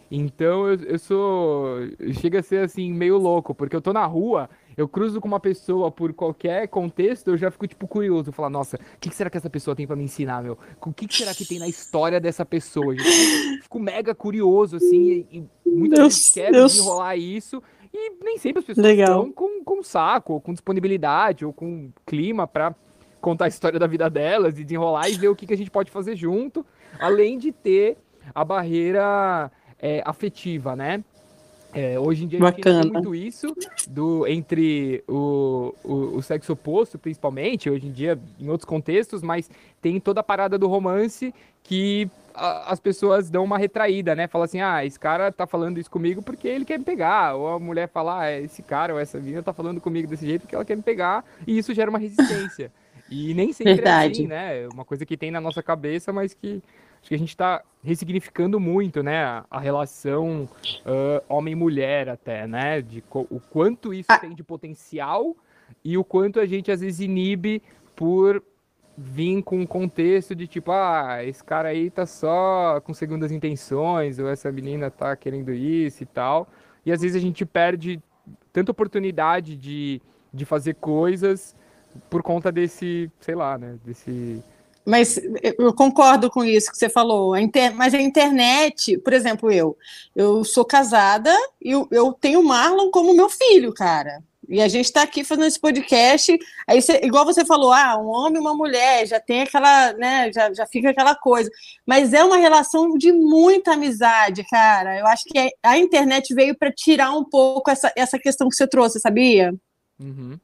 Então eu sou. Chega a ser assim, meio louco, porque eu tô na rua, eu cruzo com uma pessoa por qualquer contexto, eu já fico, tipo, curioso. Falar, nossa, o que será que essa pessoa tem pra me ensinar, meu? O que será que tem na história dessa pessoa? Eu fico mega curioso, assim, e muitas
Eu,
vezes quero
eu,
desenrolar isso, e nem sempre as pessoas
legal.
estão com saco, ou com disponibilidade, ou com clima pra contar a história da vida delas e desenrolar e ver o que a gente pode fazer junto, além de ter a barreira afetiva, né? Hoje em dia a gente ainda tem
Bacana.
muito isso entre o sexo oposto, principalmente, hoje em dia em outros contextos, mas tem toda a parada do romance que as pessoas dão uma retraída, né? Fala assim, esse cara tá falando isso comigo porque ele quer me pegar. Ou a mulher fala, esse cara ou essa menina tá falando comigo desse jeito porque ela quer me pegar. E isso gera uma resistência. E nem sempre é assim,
Verdade.
né? É uma coisa que tem na nossa cabeça, mas que acho que a gente está ressignificando muito, né? A relação homem-mulher até, né? O quanto isso
Ah,
tem de potencial e o quanto a gente às vezes inibe por vir com um contexto de tipo, esse cara aí tá só com segundas intenções, ou essa menina tá querendo isso e tal. E às vezes a gente perde tanta oportunidade de fazer coisas por conta desse, sei lá, né? Desse.
mas eu concordo com isso que você falou. Mas a internet, por exemplo, eu sou casada e eu tenho o Marlon como meu filho, cara. E a gente está aqui fazendo esse podcast. Aí, igual você falou, um homem e uma mulher, já tem aquela, né? Já fica aquela coisa. Mas é uma relação de muita amizade, cara. Eu acho que a internet veio para tirar um pouco essa questão que você trouxe, sabia?
Uhum.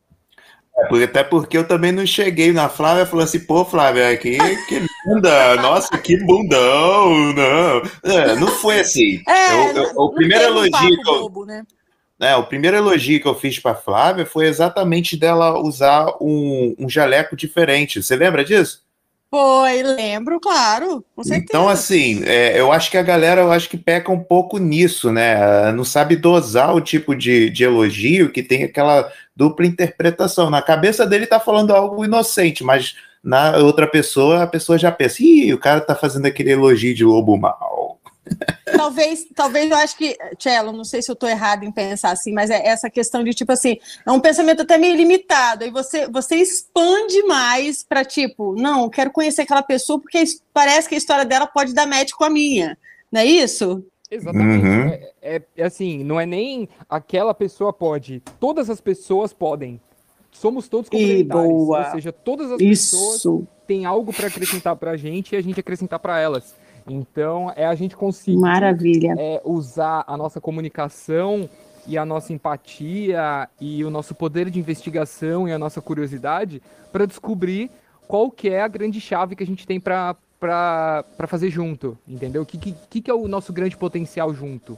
Até porque eu também não cheguei na Flávia e falei assim, pô, Flávia, que linda, nossa, que bundão, não. Não foi assim. O
Não
primeiro
teve um
elogio
papo
que eu,
bobo, né?
o primeiro elogio que eu fiz para Flávia foi exatamente dela usar um jaleco diferente. Você lembra disso?
Foi, lembro, claro, com
Então,
certeza.
assim, eu acho que a galera, eu acho que peca um pouco nisso, né? Não sabe dosar o tipo de elogio que tem aquela dupla interpretação. Na cabeça dele tá falando algo inocente, mas na outra pessoa, a pessoa já pensa, ih, o cara tá fazendo aquele elogio de lobo mau.
Talvez eu acho que, Tchelo, não sei se eu estou errado em pensar assim, mas é essa questão de tipo assim, é um pensamento até meio limitado, e você expande mais para tipo, não, eu quero conhecer aquela pessoa porque parece que a história dela pode dar match com a minha, não é isso?
Exatamente.
Uhum.
É assim, não é nem aquela pessoa pode, todas as pessoas podem. Somos todos
E
complementares, ou
boa,
seja, todas as pessoas
isso,
têm algo para acrescentar para a gente e a gente acrescentar para elas. Então, é a gente conseguir
maravilha.
usar a nossa comunicação e a nossa empatia e o nosso poder de investigação e a nossa curiosidade para descobrir qual que é a grande chave que a gente tem para fazer junto, entendeu? O que é o nosso grande potencial junto?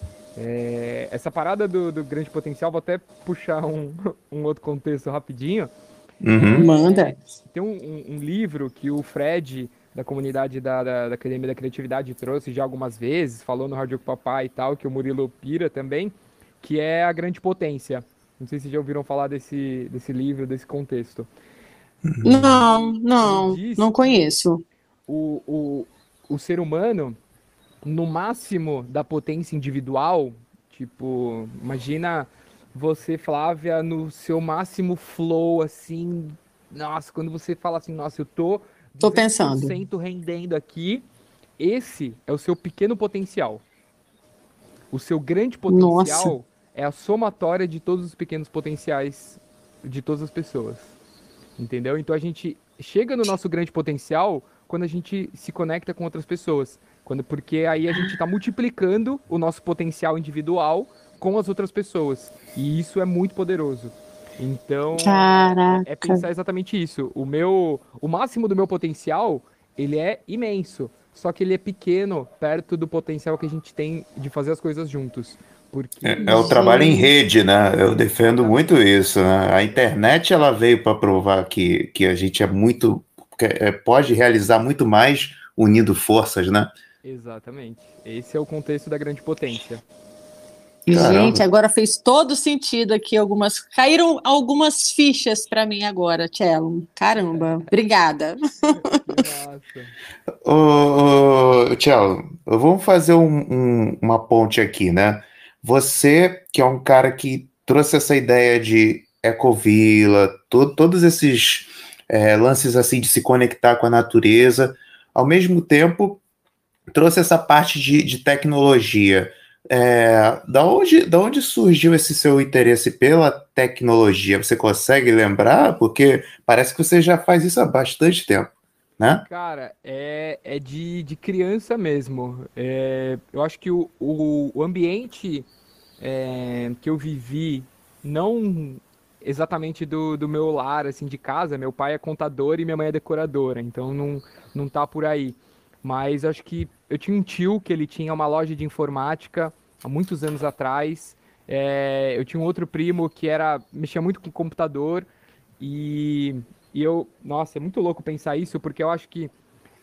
Essa parada do grande potencial, vou até puxar um outro contexto rapidinho.
Uhum.
Manda.
Tem um livro que o Fred, da comunidade da Academia da Criatividade, trouxe já algumas vezes, falou no Rádio Papai e tal, que o Murilo pira também, que é A Grande Potência. Não sei se já ouviram falar desse livro, desse contexto.
Não,
Ele
não,
diz
não
que
conheço.
o, o, o ser humano, no máximo da potência individual, tipo, imagina você, Flávia, no seu máximo flow, assim, nossa, quando você fala assim, nossa, eu tô
Estou pensando.
200% rendendo aqui, esse é o seu pequeno potencial. O seu grande
Nossa,
potencial é a somatória de todos os pequenos potenciais de todas as pessoas. Entendeu? Então a gente chega no nosso grande potencial quando a gente se conecta com outras pessoas. Porque aí a gente está multiplicando o nosso potencial individual com as outras pessoas. E isso é muito poderoso. Então é
caraca.
pensar exatamente isso. O máximo do meu potencial, ele é imenso. Só que ele é pequeno perto do potencial que a gente tem de fazer as coisas juntos.
É o trabalho em
Gente,
rede, né? Eu defendo muito
Exatamente.
isso, né? A internet ela veio para provar que a gente é muito pode realizar muito mais unindo forças, né?
Exatamente. Esse é o contexto da grande potência.
Gente,
Caramba.
agora fez todo sentido aqui. Caíram algumas fichas para mim agora, Tchelo. Caramba, obrigada.
Que massa.
Tchelo, vamos fazer uma ponte aqui, né? Você, que é um cara que trouxe essa ideia de ecovila, todos esses lances assim de se conectar com a natureza, ao mesmo tempo trouxe essa parte de tecnologia. Da onde surgiu esse seu interesse pela tecnologia? Você consegue lembrar? Porque parece que você já faz isso há bastante tempo, né?
Cara, é de criança mesmo. Eu acho que o ambiente que eu vivi, não exatamente do meu lar, assim, de casa. Meu pai é contador e minha mãe é decoradora, então não tá por aí. Mas acho que eu tinha um tio que ele tinha uma loja de informática há muitos anos atrás. Eu tinha um outro primo que mexia muito com computador e, nossa, é muito louco pensar isso, porque eu acho que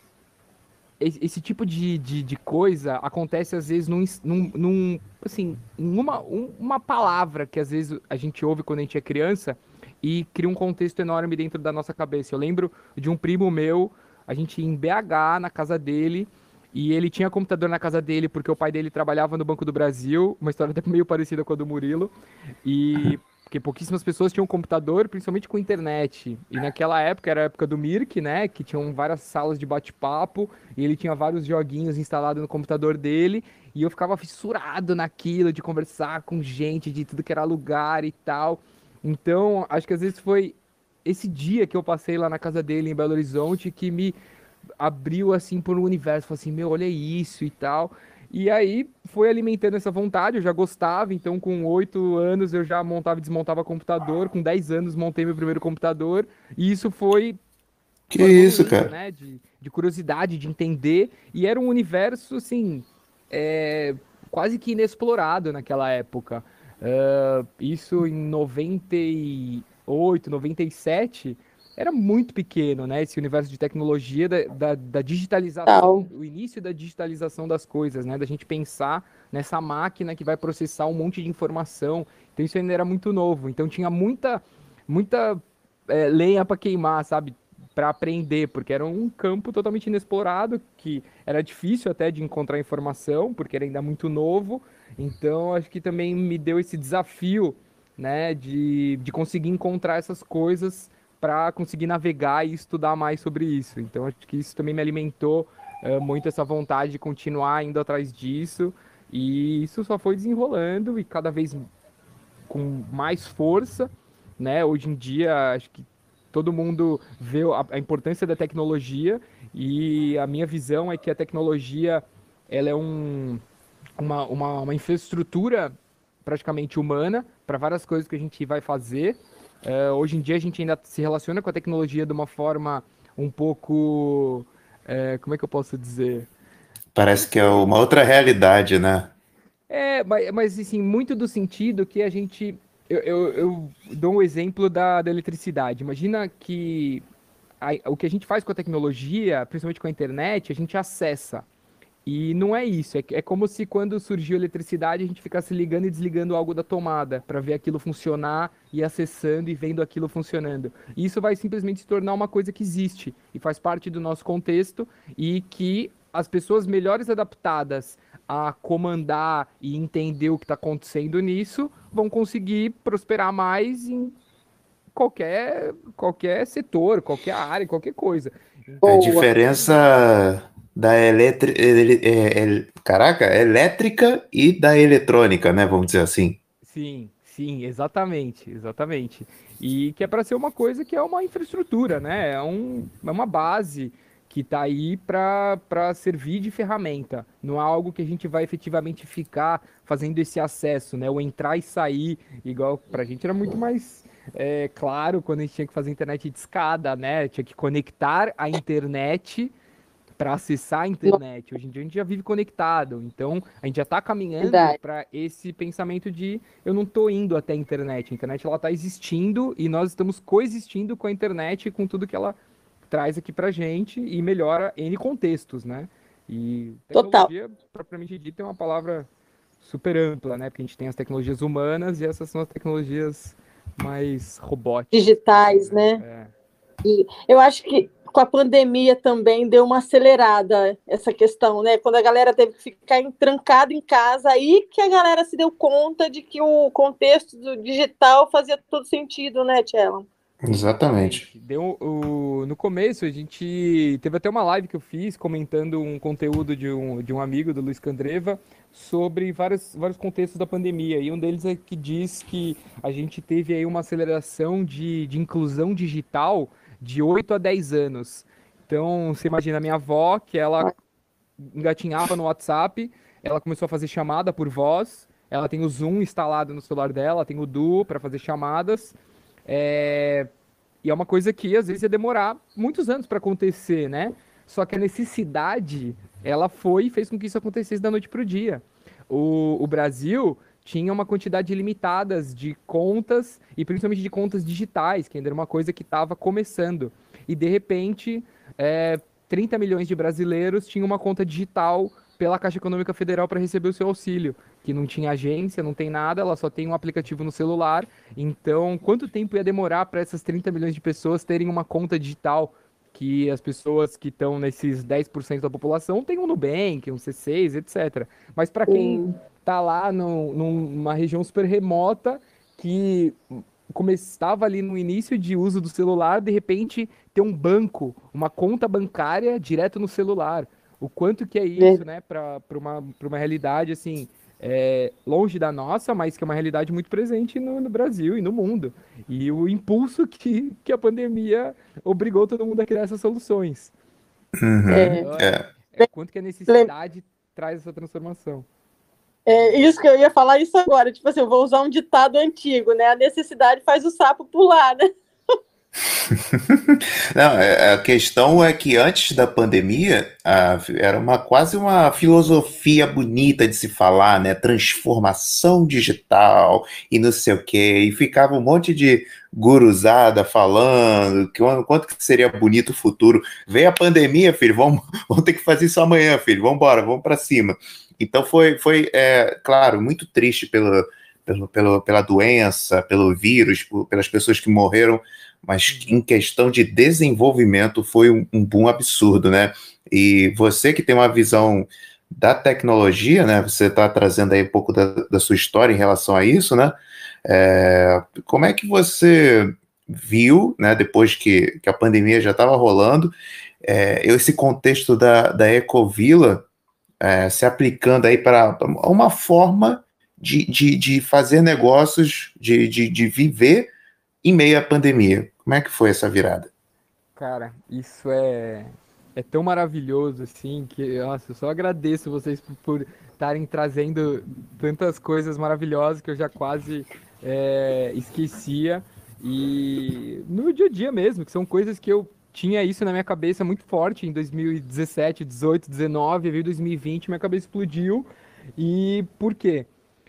esse tipo de coisa acontece às vezes assim, em uma palavra que às vezes a gente ouve quando a gente é criança e cria um contexto enorme dentro da nossa cabeça. Eu lembro de um primo meu, a gente ia em BH, na casa dele, e ele tinha computador na casa dele porque o pai dele trabalhava no Banco do Brasil, uma história até meio parecida com a do Murilo, e porque pouquíssimas pessoas tinham computador, principalmente com internet. E naquela época, era a época do Mirk, né? Que tinham várias salas de bate-papo, e ele tinha vários joguinhos instalados no computador dele, e eu ficava fissurado naquilo, de conversar com gente de tudo que era lugar e tal. Então, acho que às vezes foi esse dia que eu passei lá na casa dele em Belo Horizonte que me abriu assim por um universo, falei assim, meu, olha isso e tal. E aí foi alimentando essa vontade, eu já gostava, então com 8 anos eu já montava e desmontava computador, com 10 anos montei meu primeiro computador, e isso
Que
foi
isso,
evoluindo,
cara?
né, de curiosidade, de entender, e era um universo, assim, quase que inexplorado naquela época. Isso em 98, 97, era muito pequeno, né? Esse universo de tecnologia, da digitalização,
Tal.
o início da digitalização das coisas, né? Da gente pensar nessa máquina que vai processar um monte de informação. Então isso ainda era muito novo. Então tinha muita lenha para queimar, sabe? Para aprender, porque era um campo totalmente inexplorado, que era difícil até de encontrar informação, porque era ainda muito novo. Então, acho que também me deu esse desafio, né, de conseguir encontrar essas coisas para conseguir navegar e estudar mais sobre isso. Então, acho que isso também me alimentou muito essa vontade de continuar indo atrás disso. E isso só foi desenrolando e cada vez com mais força, né? Hoje em dia, acho que todo mundo vê a importância da tecnologia e a minha visão é que a tecnologia ela é uma infraestrutura praticamente humana para várias coisas que a gente vai fazer. Hoje em dia a gente ainda se relaciona com a tecnologia de uma forma um pouco, como é que eu posso dizer? Não
Parece que é
sei.
uma outra realidade, né?
Mas assim, muito do sentido que a gente. Eu dou um exemplo da eletricidade. Imagina que o que a gente faz com a tecnologia, principalmente com a internet, a gente acessa. E não é isso. É como se quando surgiu a eletricidade a gente ficasse ligando e desligando algo da tomada para ver aquilo funcionar e acessando e vendo aquilo funcionando. E isso vai simplesmente se tornar uma coisa que existe e faz parte do nosso contexto e que as pessoas melhores adaptadas a comandar e entender o que está acontecendo nisso vão conseguir prosperar mais em qualquer setor, qualquer área, qualquer coisa.
A
Então,
Boa.
diferença da caraca, elétrica e da eletrônica, né? Vamos dizer assim.
sim, sim, exatamente, exatamente. E que é para ser uma coisa que é uma infraestrutura, né? É uma base que está aí para servir de ferramenta. Não é algo que a gente vai efetivamente ficar fazendo esse acesso, né? O entrar e sair, igual para a gente era muito mais claro quando a gente tinha que fazer internet de escada, né? Tinha que conectar a internet para acessar a internet. Hoje em dia a gente já vive conectado, então a gente já está caminhando
Novidade.
para esse pensamento de eu não estou indo até a internet ela está existindo e nós estamos coexistindo com a internet e com tudo que ela traz aqui para gente e melhora N contextos, né? E
Total.
tecnologia, propriamente dita, é uma palavra super ampla, né? Porque a gente tem as tecnologias humanas e essas são as tecnologias mais robóticas.
Digitais, né? E eu acho que com a pandemia também deu uma acelerada essa questão, né? Quando a galera teve que ficar trancada em casa, aí que a galera se deu conta de que o contexto do digital fazia todo sentido, né, Tchela?
Exatamente.
No começo, a gente teve até uma live que eu fiz comentando um conteúdo de um amigo, do Luiz Candreva, sobre vários contextos da pandemia. E um deles é que diz que a gente teve aí uma aceleração de inclusão digital de 8 a 10 anos. Então, você imagina a minha avó, que ela engatinhava no WhatsApp, ela começou a fazer chamada por voz, ela tem o Zoom instalado no celular dela, tem o Duo para fazer chamadas. É, e é uma coisa que às vezes ia demorar muitos anos para acontecer, né? Só que a necessidade, ela foi e fez com que isso acontecesse da noite para o dia. O Brasil tinha uma quantidade limitada de contas, e principalmente de contas digitais, que ainda era uma coisa que estava começando. E de repente, 30 milhões de brasileiros tinham uma conta digital pela Caixa Econômica Federal para receber o seu auxílio, que não tinha agência, não tem nada, ela só tem um aplicativo no celular. Então, quanto tempo ia demorar para essas 30 milhões de pessoas terem uma conta digital? Que as pessoas que estão nesses 10% da população têm um Nubank, um C6, etc. Mas para quem está lá numa região super remota, que estava ali no início de uso do celular, de repente ter um banco, uma conta bancária direto no celular. O quanto que é isso, né, para uma realidade assim, longe da nossa, mas que é uma realidade muito presente no Brasil e no mundo. E o impulso que a pandemia obrigou todo mundo a criar essas soluções. Quanto que a necessidade traz essa transformação.
É isso que eu ia falar isso agora. Tipo assim, eu vou usar um ditado antigo, né? A necessidade faz o sapo pular, né?
Não, a questão é que antes da pandemia era quase uma filosofia bonita de se falar, né? Transformação digital e não sei o quê. E ficava um monte de guruzada falando quanto que seria bonito o futuro. Veio a pandemia, filho, vamos ter que fazer isso amanhã, filho. Vamos embora, vamos para cima. Então foi claro, muito triste pela doença, pelo vírus, pelas pessoas que morreram, mas em questão de desenvolvimento foi um boom absurdo, né? E você que tem uma visão da tecnologia, né? Você está trazendo aí um pouco da sua história em relação a isso, né? Como é que você viu, né? Depois que a pandemia já estava rolando, esse contexto da Ecovila se aplicando aí para uma forma de fazer negócios, de viver em meio à pandemia. Como é que foi essa virada?
Cara, isso é tão maravilhoso, assim, que, nossa, eu só agradeço vocês por estarem trazendo tantas coisas maravilhosas que eu já quase esquecia. E no dia a dia mesmo, que são coisas que eu tinha isso na minha cabeça muito forte em 2017, 18, 19, veio 2020, minha cabeça explodiu. E por quê?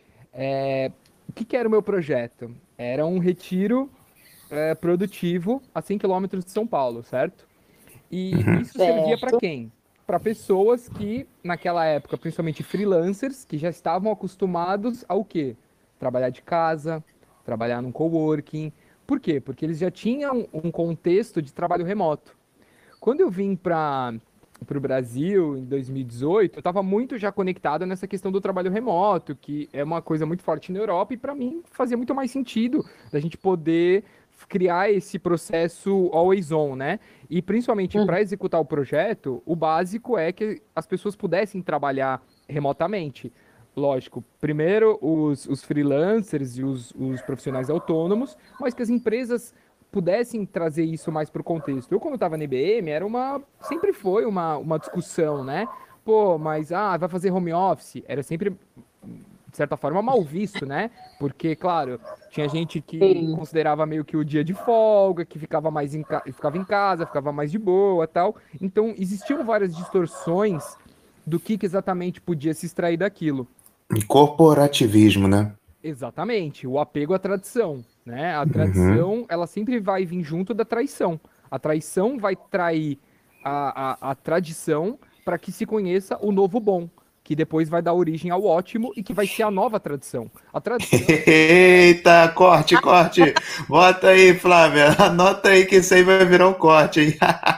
O que era o meu projeto? Era um retiro produtivo a 100 quilômetros de São Paulo, certo? E isso servia para quem? Para pessoas que, naquela época, principalmente freelancers, que já estavam acostumados ao quê? Trabalhar de casa, trabalhar num coworking. Por quê? Porque eles já tinham um contexto de trabalho remoto. Quando eu vim para o Brasil em 2018, eu estava muito já conectado nessa questão do trabalho remoto, que é uma coisa muito forte na Europa, e para mim fazia muito mais sentido da gente poder criar esse processo always on, né? E principalmente para executar o projeto, o básico é que as pessoas pudessem trabalhar remotamente. Lógico, primeiro os freelancers e os profissionais autônomos, mas que as empresas pudessem trazer isso mais para o contexto. Eu, quando estava na IBM, sempre foi uma discussão, né? Pô, mas vai fazer home office? Era sempre, de certa forma, mal visto, né? Porque, claro, tinha gente que considerava meio que o dia de folga, que ficava ficava em casa, ficava mais de boa, tal. Então, existiam várias distorções do que exatamente podia se extrair daquilo.
Corporativismo, né?
Exatamente, o apego à tradição, né? A tradição, ela sempre vai vir junto da traição. A traição vai trair a tradição para que se conheça o novo bom. que depois vai dar origem ao ótimo e que vai ser a nova tradição. A tradição...
Eita, corte. Bota aí, Flávia. Anota aí que isso aí vai virar um corte, hein?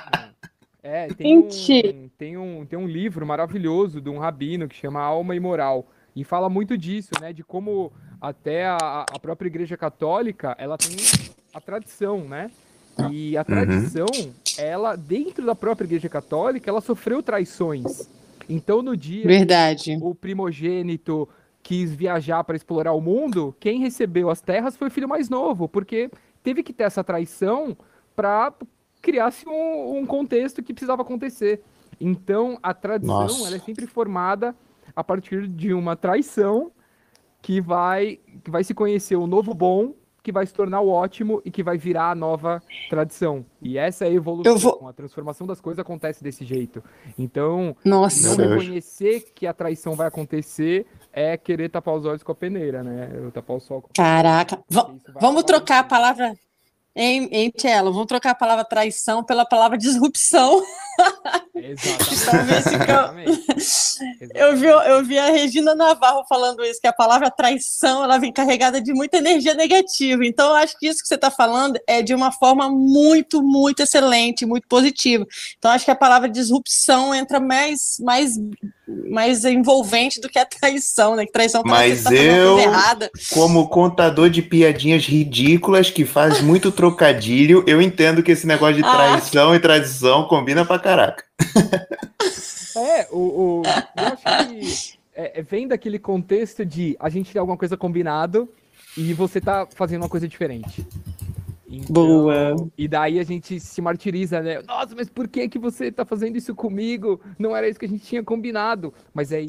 Tem um livro maravilhoso de um rabino que chama Alma e Moral, e fala muito disso, né? De como até a própria Igreja Católica, ela tem a tradição, né? E a tradição, ela, dentro da própria Igreja Católica, ela sofreu traições. Então, no dia
Verdade.
que o primogênito quis viajar para explorar o mundo, quem recebeu as terras foi o filho mais novo, porque teve que ter essa traição para criar-se um contexto que precisava acontecer. Então, a tradição, ela é sempre formada a partir de uma traição que vai se conhecer o novo bom, que vai se tornar o ótimo e que vai virar a nova tradição. E essa é a evolução. A transformação das coisas acontece desse jeito. Então, não reconhecer que a traição vai acontecer é querer tapar os olhos com a peneira, né? Eu tapar o sol com a peneira.
Caraca, vamos trocar a palavra... Hein, Tchelo? Vamos trocar a palavra traição pela palavra disrupção.
Exatamente.
Eu vi a Regina Navarro falando isso, que a palavra traição ela vem carregada de muita energia negativa. Então, eu acho que isso que você está falando é de uma forma muito, muito excelente, muito positiva. Então, acho que a palavra disrupção entra mais envolvente do que a traição, né? Que traição
parece que tá fazendo coisa errada. Como contador de piadinhas ridículas que faz muito trocadilho, eu entendo que esse negócio de traição e tradição combina pra caraca.
Eu acho que vem daquele contexto de a gente ter alguma coisa combinado e você tá fazendo uma coisa diferente. Então, boa. E daí a gente se martiriza, né? Nossa, mas por que você tá fazendo isso comigo? Não era isso que a gente tinha combinado. Mas é isso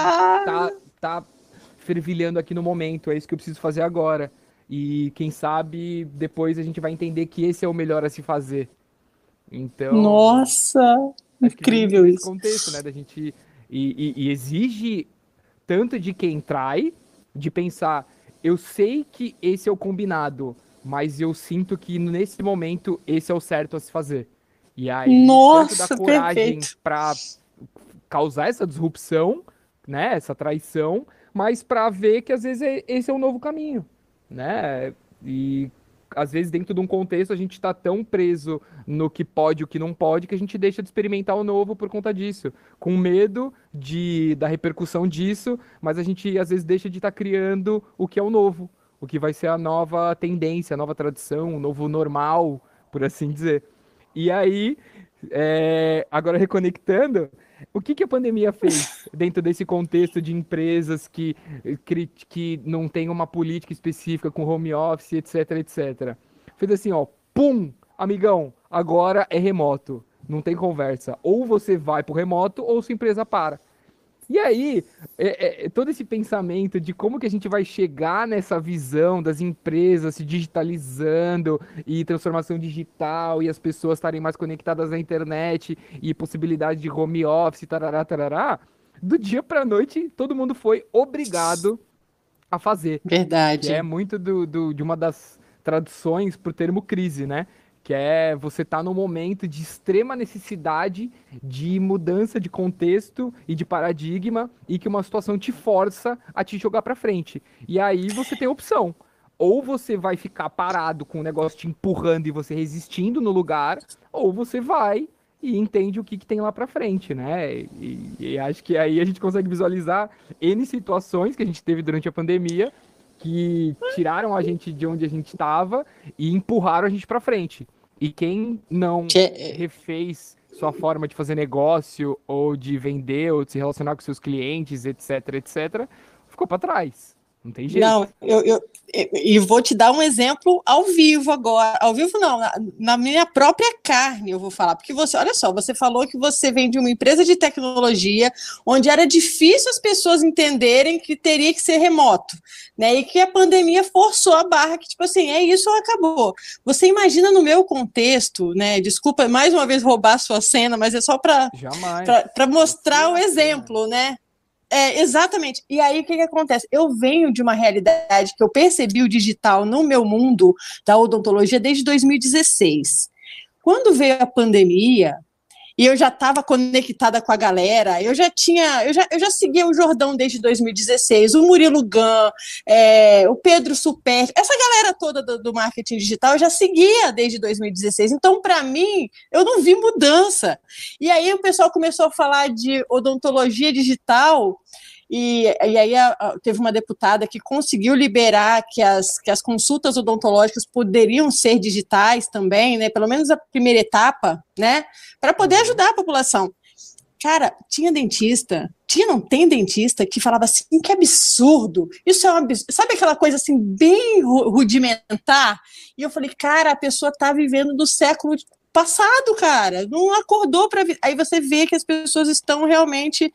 que tá fervilhando aqui no momento, é isso que eu preciso fazer agora. E quem sabe depois a gente vai entender que esse é o melhor a se fazer. Então...
Nossa, incrível isso.
Esse contexto, né, da gente... E exige tanto de quem trai, de pensar, eu sei que esse é o combinado, mas eu sinto que nesse momento esse é o certo a se fazer. E aí, tanto da coragem para causar essa disrupção, né, essa traição, mas para ver que às vezes esse é o novo caminho, né? E às vezes dentro de um contexto a gente está tão preso no que pode e o que não pode que a gente deixa de experimentar o novo por conta disso, com medo da repercussão disso, mas a gente às vezes deixa de estar criando o que é o novo, o que vai ser a nova tendência, a nova tradição, o novo normal, por assim dizer. E aí, agora reconectando, o que a pandemia fez dentro desse contexto de empresas que não tem uma política específica com home office, etc, etc? Fez assim, ó, pum, amigão, agora é remoto, não tem conversa. Ou você vai pro remoto ou sua empresa para. E aí, todo esse pensamento de como que a gente vai chegar nessa visão das empresas se digitalizando e transformação digital e as pessoas estarem mais conectadas na internet e possibilidade de home office, tarará, tarará, do dia para a noite todo mundo foi obrigado a fazer.
Verdade.
Que é muito de uma das traduções pro termo crise, né? Que é você tá num momento de extrema necessidade de mudança de contexto e de paradigma e que uma situação te força a te jogar para frente. E aí você tem a opção. Ou você vai ficar parado com o negócio te empurrando e você resistindo no lugar, ou você vai e entende o que tem lá para frente, né? E acho que aí a gente consegue visualizar N situações que a gente teve durante a pandemia que tiraram a gente de onde a gente estava e empurraram a gente para frente. E quem não refez sua forma de fazer negócio, ou de vender, ou de se relacionar com seus clientes, etc, etc, ficou para trás. Não tem jeito.
Não, e vou te dar um exemplo ao vivo agora. Ao vivo não, na minha própria carne eu vou falar. Porque olha só, você falou que você vem de uma empresa de tecnologia onde era difícil as pessoas entenderem que teria que ser remoto, né? E que a pandemia forçou a barra, que tipo assim, é isso ou acabou. Você imagina no meu contexto, né? Desculpa mais uma vez roubar a sua cena, mas é só para mostrar o exemplo, né? Exatamente. E aí, o que acontece? Eu venho de uma realidade que eu percebi o digital no meu mundo da odontologia desde 2016. Quando veio a pandemia, e eu já estava conectada com a galera, eu já seguia o Jordão desde 2016, o Murilo Gun, o Pedro Super, essa galera toda do marketing digital eu já seguia desde 2016, então para mim eu não vi mudança. E aí o pessoal começou a falar de odontologia digital, e aí teve uma deputada que conseguiu liberar que as consultas odontológicas poderiam ser digitais também, né? Pelo menos a primeira etapa, né? Para poder ajudar a população. Cara, não tem dentista que falava assim, que absurdo, isso é um absurdo, sabe aquela coisa assim, bem rudimentar? E eu falei, cara, a pessoa está vivendo do século passado, cara, não acordou para... Aí você vê que as pessoas estão realmente...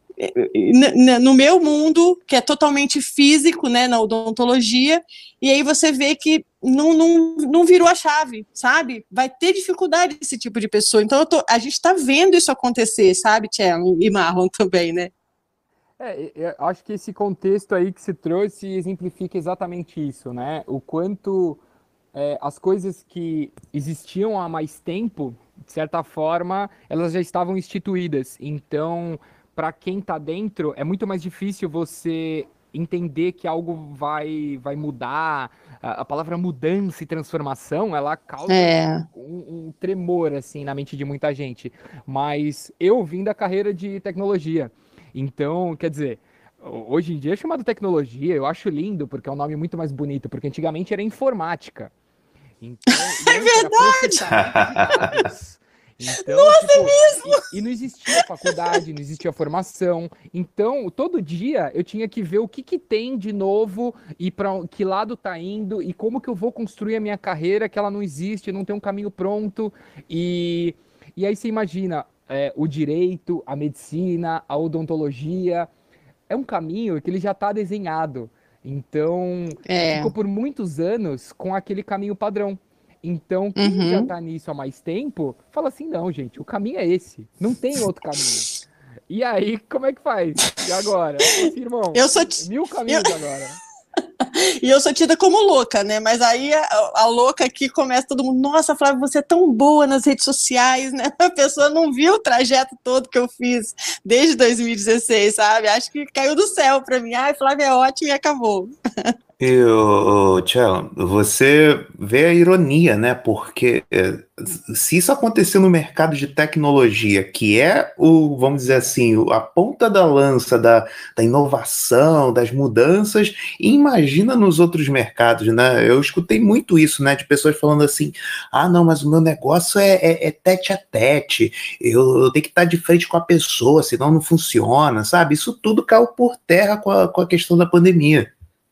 no meu mundo, que é totalmente físico, né, na odontologia, e aí você vê que não virou a chave, sabe? Vai ter dificuldade esse tipo de pessoa. Então a gente está vendo isso acontecer, sabe, Tchelo e Marlon também, né?
Eu acho que esse contexto aí que se trouxe exemplifica exatamente isso, né? O quanto as coisas que existiam há mais tempo, de certa forma, elas já estavam instituídas. Então, para quem está dentro, é muito mais difícil você entender que algo vai mudar. A palavra mudança e transformação, ela causa um tremor assim na mente de muita gente. Mas eu vim da carreira de tecnologia. Então, quer dizer, hoje em dia é chamado tecnologia, eu acho lindo, porque é um nome muito mais bonito, porque antigamente era informática. Então,
é verdade!
Então, nossa, tipo, é mesmo? E não existia faculdade, não existia formação. Então, todo dia eu tinha que ver o que tem de novo e para que lado tá indo e como que eu vou construir a minha carreira, que ela não existe, não tem um caminho pronto. E aí você imagina, o direito, a medicina, a odontologia, é um caminho que ele já está desenhado. Então, ficou por muitos anos com aquele caminho padrão. Então, quem já tá nisso há mais tempo, fala assim, não, gente, o caminho é esse, não tem outro caminho. E aí, como é que faz? E agora? Assim, irmão, mil caminhos agora.
E eu sou tida como louca, né? Mas aí a louca aqui começa todo mundo, nossa, Flávia, você é tão boa nas redes sociais, né? A pessoa não viu o trajeto todo que eu fiz desde 2016, sabe? Acho que caiu do céu pra mim. Ai, Flávia é ótima e acabou.
Tchau, você vê a ironia, né? Porque se isso acontecer no mercado de tecnologia, que é vamos dizer assim, a ponta da lança da inovação, das mudanças, imagina nos outros mercados, né? Eu escutei muito isso, né? De pessoas falando assim, não, mas o meu negócio é tete a tete, eu tenho que estar de frente com a pessoa, senão não funciona, sabe? Isso tudo caiu por terra com a questão da pandemia.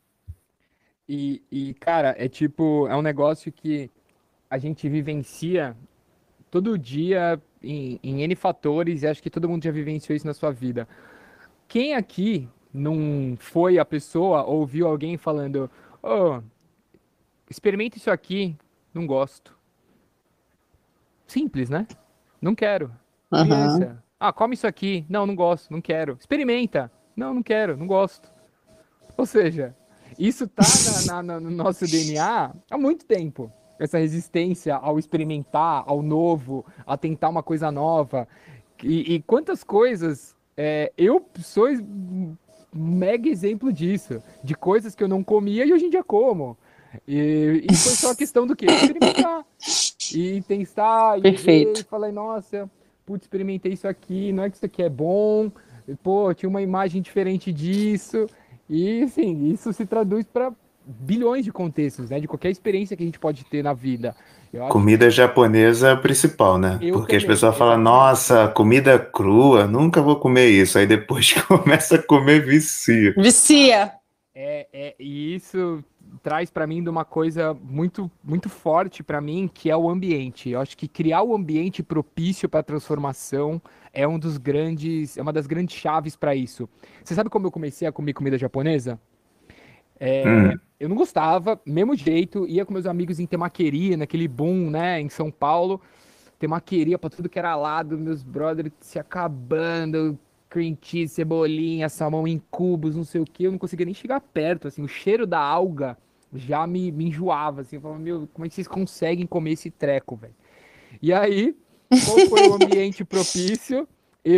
Cara, é um negócio que a gente vivencia todo dia em N fatores, e acho que todo mundo já vivenciou isso na sua vida. Quem aqui não foi a pessoa ou viu alguém falando, experimenta isso aqui, não gosto. Simples, né? Não quero. Criança, come isso aqui, não gosto, não quero. Experimenta, não quero, não gosto. Ou seja, isso tá no nosso DNA há muito tempo. Essa resistência ao experimentar, ao novo, a tentar uma coisa nova. E quantas coisas... eu sou mega exemplo disso. De coisas que eu não comia e hoje em dia como. E foi só a questão do quê? Experimentar. E testar, e ver, e falar, nossa, putz, experimentei isso aqui, não é que isso aqui é bom. Pô, tinha uma imagem diferente disso. E, assim, isso se traduz para bilhões de contextos, né? De qualquer experiência que a gente pode ter na vida.
Comida japonesa é a principal, né? Porque as pessoas falam, nossa, comida crua, nunca vou comer isso. Aí depois que começa a comer, vicia.
Vicia!
E isso traz para mim de uma coisa muito, muito forte para mim, que é o ambiente. Eu acho que criar o ambiente propício para a transformação é uma das grandes chaves para isso. Você sabe como eu comecei a comer comida japonesa? Eu não gostava, mesmo jeito, ia com meus amigos em temaqueria, naquele boom, né, em São Paulo, temaqueria pra tudo que era lado, meus brothers se acabando, cream cheese, cebolinha, salmão em cubos, não sei o que, eu não conseguia nem chegar perto, assim, o cheiro da alga já me enjoava, assim, eu falava, meu, como é que vocês conseguem comer esse treco, velho? E aí, Qual foi o ambiente propício?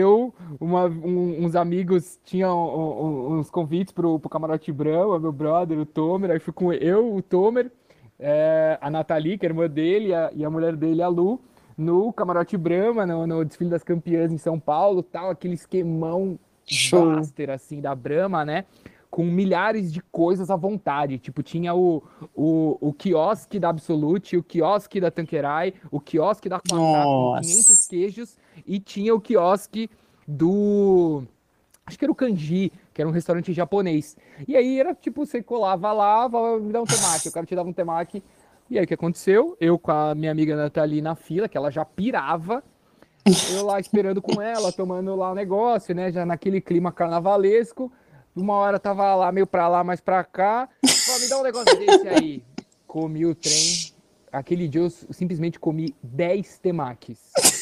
Uns amigos tinham uns convites pro Camarote Brahma, meu brother, o Tomer, aí fui com eu, o Tomer, a Nathalie, que é a irmã dele, e a mulher dele, a Lu, no Camarote Brahma, no desfile das campeãs em São Paulo, tal, aquele esquemão
Show.
master, assim, da Brahma, né? Com milhares de coisas à vontade. Tipo, tinha o quiosque da Absolute, o quiosque da Tanqueray, o quiosque da Quatá com 500
Nossa.
queijos e tinha o quiosque do... Acho que era o Kanji, que era um restaurante japonês. E aí era tipo, você colava lá, falava, me dá um temaki, o cara te dava um temaki. E aí o que aconteceu? Eu com a minha amiga Nathalie na fila, que ela já pirava, eu lá esperando com ela, tomando lá o negócio, né? Já naquele clima carnavalesco. Uma hora tava lá, meio pra lá, mais pra cá. Falei, me dá um negócio desse aí. Comi o trem. Aquele dia eu simplesmente comi 10 temakis.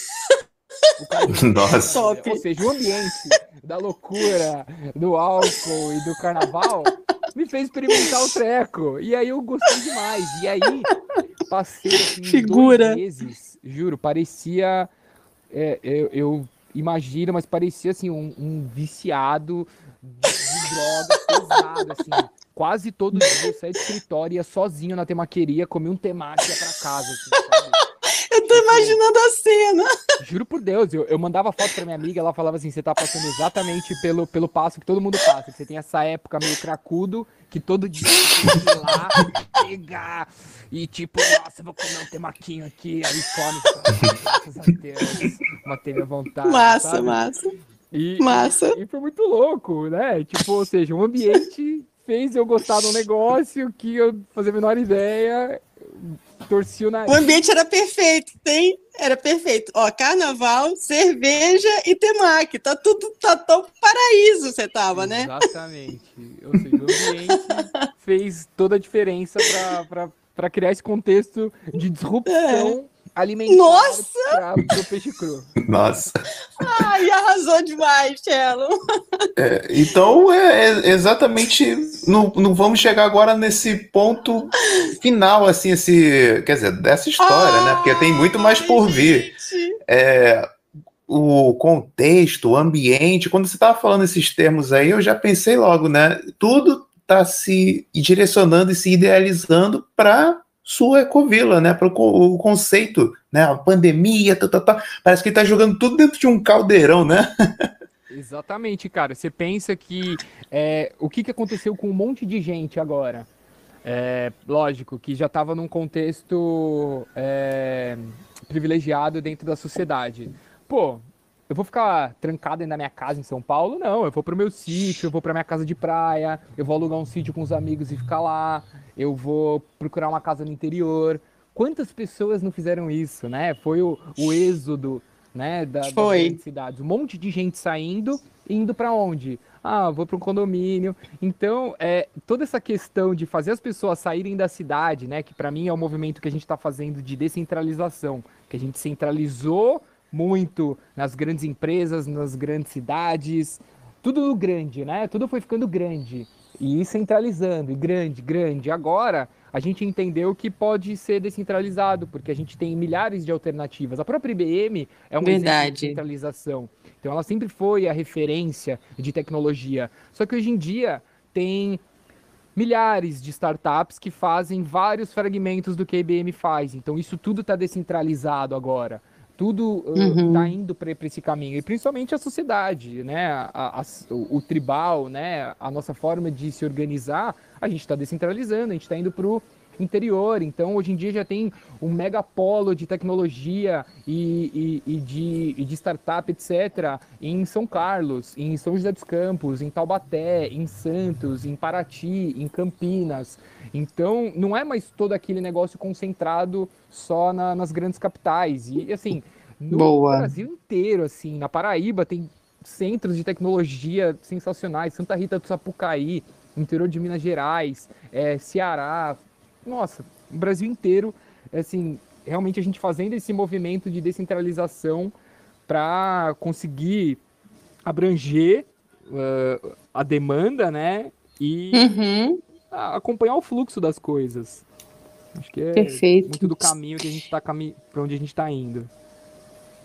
O cara
Nossa.
Top.
Ou seja, o ambiente da loucura, do álcool e do carnaval me fez experimentar o treco. E aí eu gostei demais. E aí passei assim, uns
Figura.
2 meses, juro, parecia. Eu imagino, mas parecia assim, um viciado de droga pesado, assim. Quase todo dia eu saía do escritório, ia sozinho na temaqueria, comia um temaki e ia pra casa, assim, sabe?
Eu tô imaginando a cena.
Juro por Deus, eu mandava foto pra minha amiga, ela falava assim, você tá passando exatamente pelo passo que todo mundo passa, que você tem essa época meio cracudo, que todo dia você tem que ir lá, pegar, e tipo, nossa, vou comer um temaquinho aqui, aí come, graças a Deus, manteve a vontade,
Massa,
sabe?
massa.
E,
Massa.
e foi muito louco, né? Tipo, ou seja, o ambiente fez eu gostar de um negócio que eu fazia a menor ideia, torci o
O
nariz.
ambiente era perfeito, tem? Era perfeito. Ó, carnaval, cerveja e temaki. Tá tudo, tá tão paraíso você tava, né?
Exatamente. Ou seja, o ambiente fez toda a diferença para criar esse contexto de disrupção alimentar
Nossa!
para o peixe cru.
Nossa.
Ai, arrasou demais, Cello.
Então, exatamente. Não vamos chegar agora nesse ponto final, assim, quer dizer, dessa história, né? Porque tem muito mais por vir.
Gente.
O contexto, o ambiente. Quando você estava falando esses termos aí, eu já pensei logo, né? Tudo está se direcionando e se idealizando para sua ecovila, né? Para o conceito, né? A pandemia, parece que ele está jogando tudo dentro de um caldeirão, né?
Exatamente, cara. Você pensa que o que aconteceu com um monte de gente agora? Lógico que já estava num contexto privilegiado dentro da sociedade. Pô, eu vou ficar trancado dentro da minha casa em São Paulo? Não, eu vou pro meu sítio, eu vou pra minha casa de praia, eu vou alugar um sítio com os amigos e ficar lá, eu vou procurar uma casa no interior. Quantas pessoas não fizeram isso, né? Foi o êxodo, né, das
Foi.
grandes cidades. Um monte de gente saindo, indo pra onde? Ah, vou para um condomínio. Então, toda essa questão de fazer as pessoas saírem da cidade, né, que para mim é o movimento que a gente está fazendo de descentralização, que a gente centralizou muito nas grandes empresas, nas grandes cidades, tudo grande, né? Tudo foi ficando grande e centralizando, e grande, grande. Agora, a gente entendeu que pode ser descentralizado, porque a gente tem milhares de alternativas. A própria IBM é um exemplo de
Verdade.
centralização. Então, ela sempre foi a referência de tecnologia. Só que hoje em dia tem milhares de startups que fazem vários fragmentos do que a IBM faz. Então, isso tudo está descentralizado agora. Tudo está indo para esse caminho. E principalmente a sociedade, né? O tribal, né? A nossa forma de se organizar, a gente está descentralizando, a gente está indo para o interior. Então, hoje em dia já tem um megapolo de tecnologia e de startup, etc., em São Carlos, em São José dos Campos, em Taubaté, em Santos, em Paraty, em Campinas. Então, não é mais todo aquele negócio concentrado só nas grandes capitais. E, assim, no
Boa.
Brasil inteiro, assim, na Paraíba tem centros de tecnologia sensacionais. Santa Rita do Sapucaí, interior de Minas Gerais, Ceará. Nossa, o Brasil inteiro, assim, realmente a gente fazendo esse movimento de descentralização para conseguir abranger a demanda, né? E acompanhar o fluxo das coisas. Acho que é
Perfeito.
muito do caminho que a gente está para onde a gente está indo.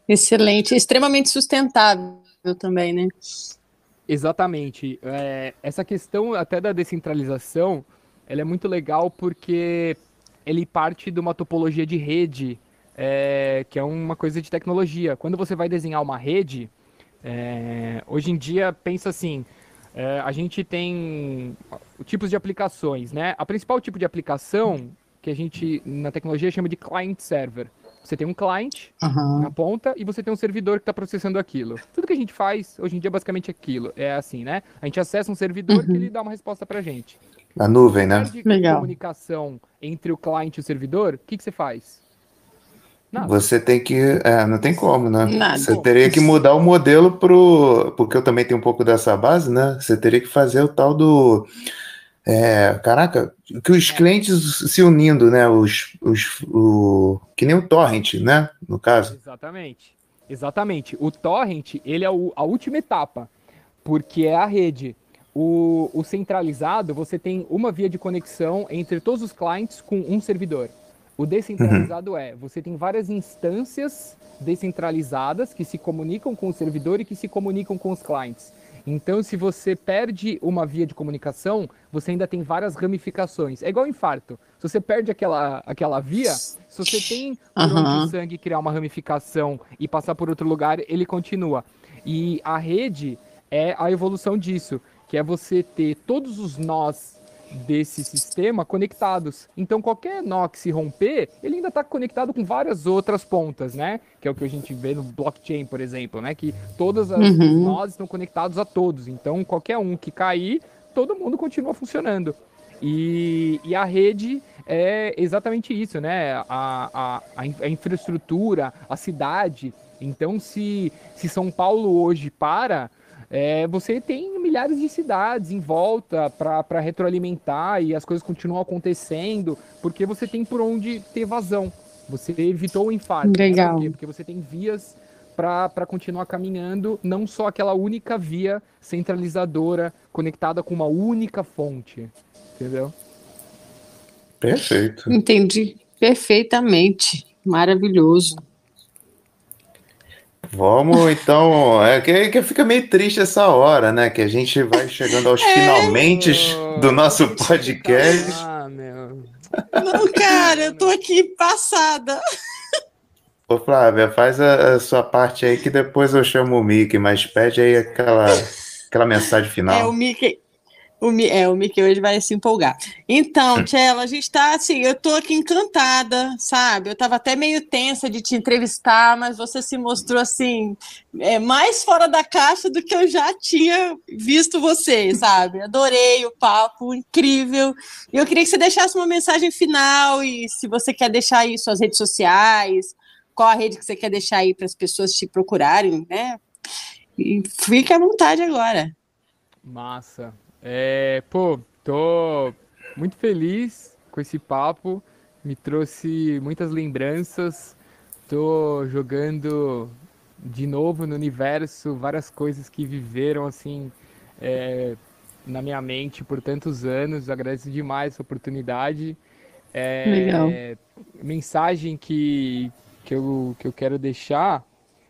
Excelente, extremamente sustentável também, né?
Exatamente. Essa questão até da descentralização, ela é muito legal porque ele parte de uma topologia de rede, que é uma coisa de tecnologia. Quando você vai desenhar uma rede, hoje em dia, pensa assim, a gente tem tipos de aplicações, né? A principal tipo de aplicação que a gente, na tecnologia, chama de client-server. Você tem um client na
Aham.
ponta e você tem um servidor que está processando aquilo. Tudo que a gente faz, hoje em dia, é basicamente aquilo. É assim, né? A gente acessa um servidor que ele
Uhum.
dá uma resposta pra gente.
A
Se você
nuvem, né?
perde
Legal.
comunicação entre o client e o servidor, o que que você faz? Nada.
Você tem que. Não tem como, né?
Não tem
Você
Nada.
como.
teria que mudar o modelo Porque eu também tenho um pouco dessa base, né? Você teria que fazer o tal do. Caraca, que os
É,
clientes se unindo, né? Que nem o torrent, né? No caso.
exatamente. Exatamente. O torrent, ele é a última etapa, porque é a rede. O centralizado, você tem uma via de conexão entre todos os clientes com um servidor. O
Uhum.
descentralizado você tem várias instâncias descentralizadas que se comunicam com o servidor e que se comunicam com os clientes. Então, se você perde uma via de comunicação, você ainda tem várias ramificações. É igual infarto. Se você perde aquela via, se você tem por onde o
Aham.
sangue criar uma ramificação e passar por outro lugar, ele continua. E a rede é a evolução disso, que é você ter todos os nós desse sistema conectados. Então, qualquer nó que se romper, ele ainda está conectado com várias outras pontas, né? Que é o que a gente vê no blockchain, por exemplo, né? Que todos os
Uhum.
nós estão conectados a todos. Então, qualquer um que cair, todo mundo continua funcionando. E a rede é exatamente isso, né? A infraestrutura, a cidade. Então, se São Paulo hoje você tem milhares de cidades em volta para retroalimentar e as coisas continuam acontecendo porque você tem por onde ter vazão. Você evitou o infarto, né? Por quê?
Legal.
Porque você tem vias para continuar caminhando, não só aquela única via centralizadora conectada com uma única fonte, entendeu?
Perfeito.
Entendi perfeitamente. Maravilhoso.
Vamos então. Que fica meio triste essa hora, né? Que a gente vai chegando aos
É,
finalmente do
Oh,
nosso
deixa eu
podcast.
reclamar, meu.
não, cara, eu tô aqui passada.
Ô, Flávia, faz a sua parte aí que depois eu chamo o Mickey, mas pede aí aquela mensagem
É, o
final.
Mickey. O Mickey hoje vai se empolgar. Então, Tchela, a gente tá assim, eu tô aqui encantada, sabe? Eu tava até meio tensa de te entrevistar, mas você se mostrou assim, mais fora da caixa do que eu já tinha visto você, sabe? Adorei o papo, incrível. E eu queria que você deixasse uma mensagem final e se você quer deixar aí suas redes sociais, qual a rede que você quer deixar aí para as pessoas te procurarem, né? E fique à vontade agora.
Massa. Pô, tô muito feliz com esse papo. Me trouxe muitas lembranças. Tô jogando de novo no universo várias coisas que viveram assim é, na minha mente por tantos anos. Agradeço demais essa oportunidade.
Legal.
Mensagem que eu quero deixar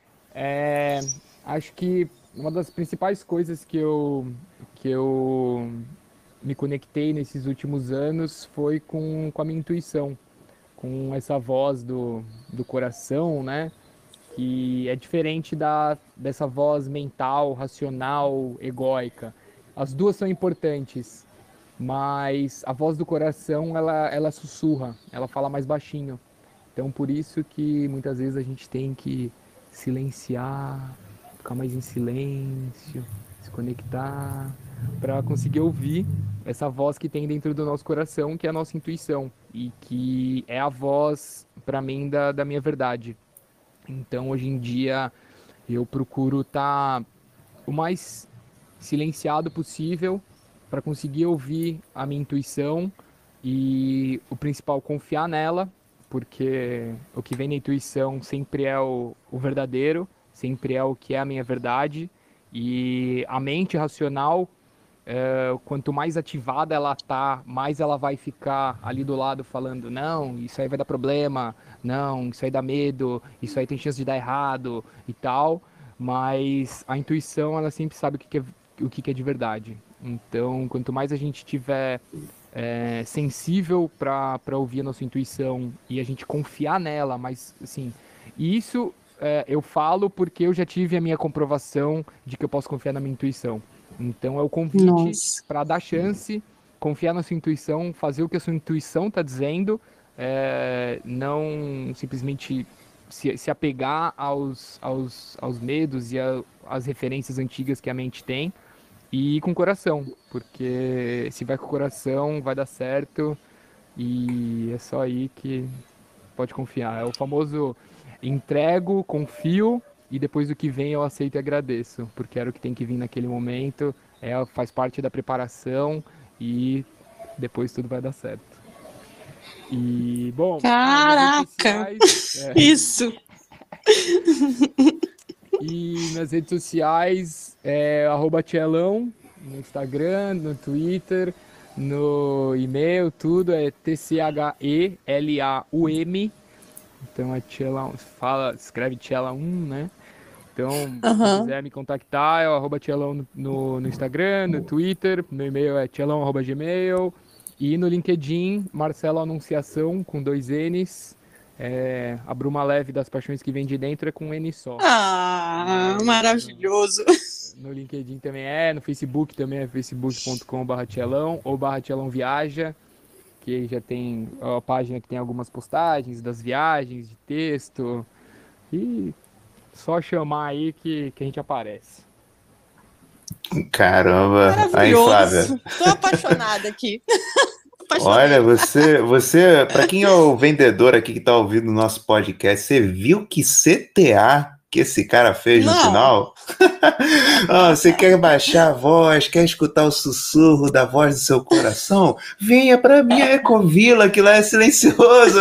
acho que uma das principais coisas que eu me conectei nesses últimos anos foi com a minha intuição, com essa voz do coração, né? Que é diferente dessa voz mental, racional, egóica. As duas são importantes, mas a voz do coração, ela sussurra, ela fala mais baixinho. Então, por isso que muitas vezes a gente tem que silenciar, ficar mais em silêncio, se conectar, para conseguir ouvir essa voz que tem dentro do nosso coração, que é a nossa intuição, e que é a voz, para mim, da minha verdade. Então, hoje em dia, eu procuro estar o mais silenciado possível para conseguir ouvir a minha intuição e o principal, confiar nela, porque o que vem na intuição sempre é o verdadeiro, sempre é o que é a minha verdade. E a mente racional, quanto mais ativada ela tá, mais ela vai ficar ali do lado falando, não, isso aí vai dar problema, não, isso aí dá medo, isso aí tem chance de dar errado e tal. Mas a intuição, ela sempre sabe o que é de verdade. Então, quanto mais a gente tiver sensível para ouvir a nossa intuição e a gente confiar nela, mas assim, isso eu falo porque eu já tive a minha comprovação de que eu posso confiar na minha intuição. Então é o convite para dar chance, confiar na sua intuição, fazer o que a sua intuição está dizendo, não simplesmente se apegar aos medos e às referências antigas que a mente tem, e ir com o coração, porque se vai com o coração vai dar certo e é só aí que pode confiar. É o famoso entrego, confio e depois o que vem eu aceito e agradeço, porque era o que tem que vir naquele momento, faz parte da preparação e depois tudo vai dar certo. E, bom,
caraca! Isso!
E nas redes sociais @Tchelão, no Instagram, no Twitter, no e-mail, tudo é TCHELAUM. Então é Tchelão, escreve Tchelão, né? Então, se quiser me contactar, é o @Tchelão no Instagram, no Twitter, meu e-mail é tchelão@gmail. E no LinkedIn, Marcelo Anunciação, com 2 N's. A Bruma Leve das Paixões que Vem de Dentro é com um N só.
Maravilhoso.
No LinkedIn também no Facebook também é facebook.com/Tchelão ou /Tchelão Viaja, que já tem a página que tem algumas postagens das viagens, de texto. E só chamar aí que a gente aparece.
Caramba! Aí, Flávia.
Tô apaixonada aqui.
Olha, você, para quem é o vendedor aqui que tá ouvindo o nosso podcast, você viu que CTA que esse cara fez no final? Você quer baixar a voz, quer escutar o sussurro da voz do seu coração? Venha pra minha Ecovila, que lá é silencioso.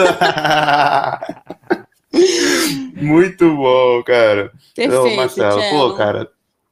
Muito bom, cara.
Perfeito,
Marcelo, pô, cara,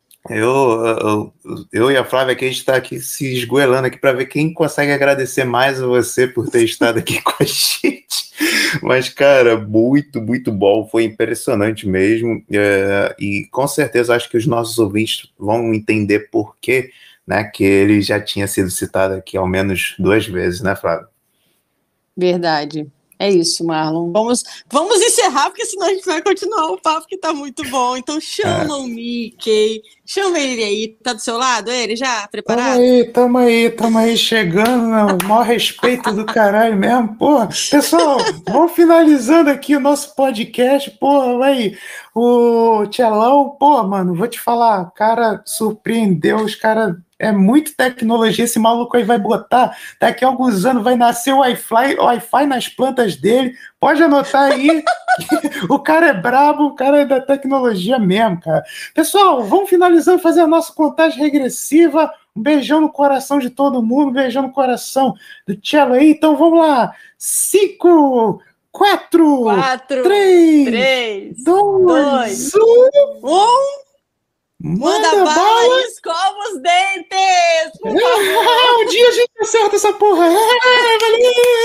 eu e a Flávia aqui, a gente está aqui se esgoelando aqui para ver quem consegue agradecer mais a você por ter estado aqui com a gente. Mas, cara, muito, muito bom. Foi impressionante mesmo. E com certeza acho que os nossos ouvintes vão entender por quê, né, que ele já tinha sido citado aqui ao menos 2 vezes, né, Flávia?
Verdade. É isso, Marlon. Vamos encerrar, porque senão a gente vai continuar o papo que tá muito bom. Então chama o Mickey, chama ele aí. Tá do seu lado, ele já preparado?
Tamo aí, chegando, no maior respeito do caralho mesmo. Pô, pessoal, vamos finalizando aqui o nosso podcast. Pô, aí, o Tchelão, pô, mano, vou te falar, o cara surpreendeu, os caras... É muito tecnologia, esse maluco aí vai botar, daqui a alguns anos vai nascer o Wi-Fi nas plantas dele, pode anotar aí, o cara é brabo, o cara é da tecnologia mesmo, cara. Pessoal, vamos finalizando, fazer a nossa contagem regressiva, um beijão no coração de todo mundo, um beijão no coração do Tchelo aí, então vamos lá, 5, 4, 3, 2, 1...
Manda bala e escova os dentes!
Um dia a gente acerta essa porra!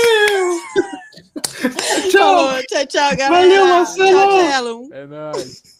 Valeu!
Tchau, galera!
Valeu, Marcelo!
Tchau,
É nóis!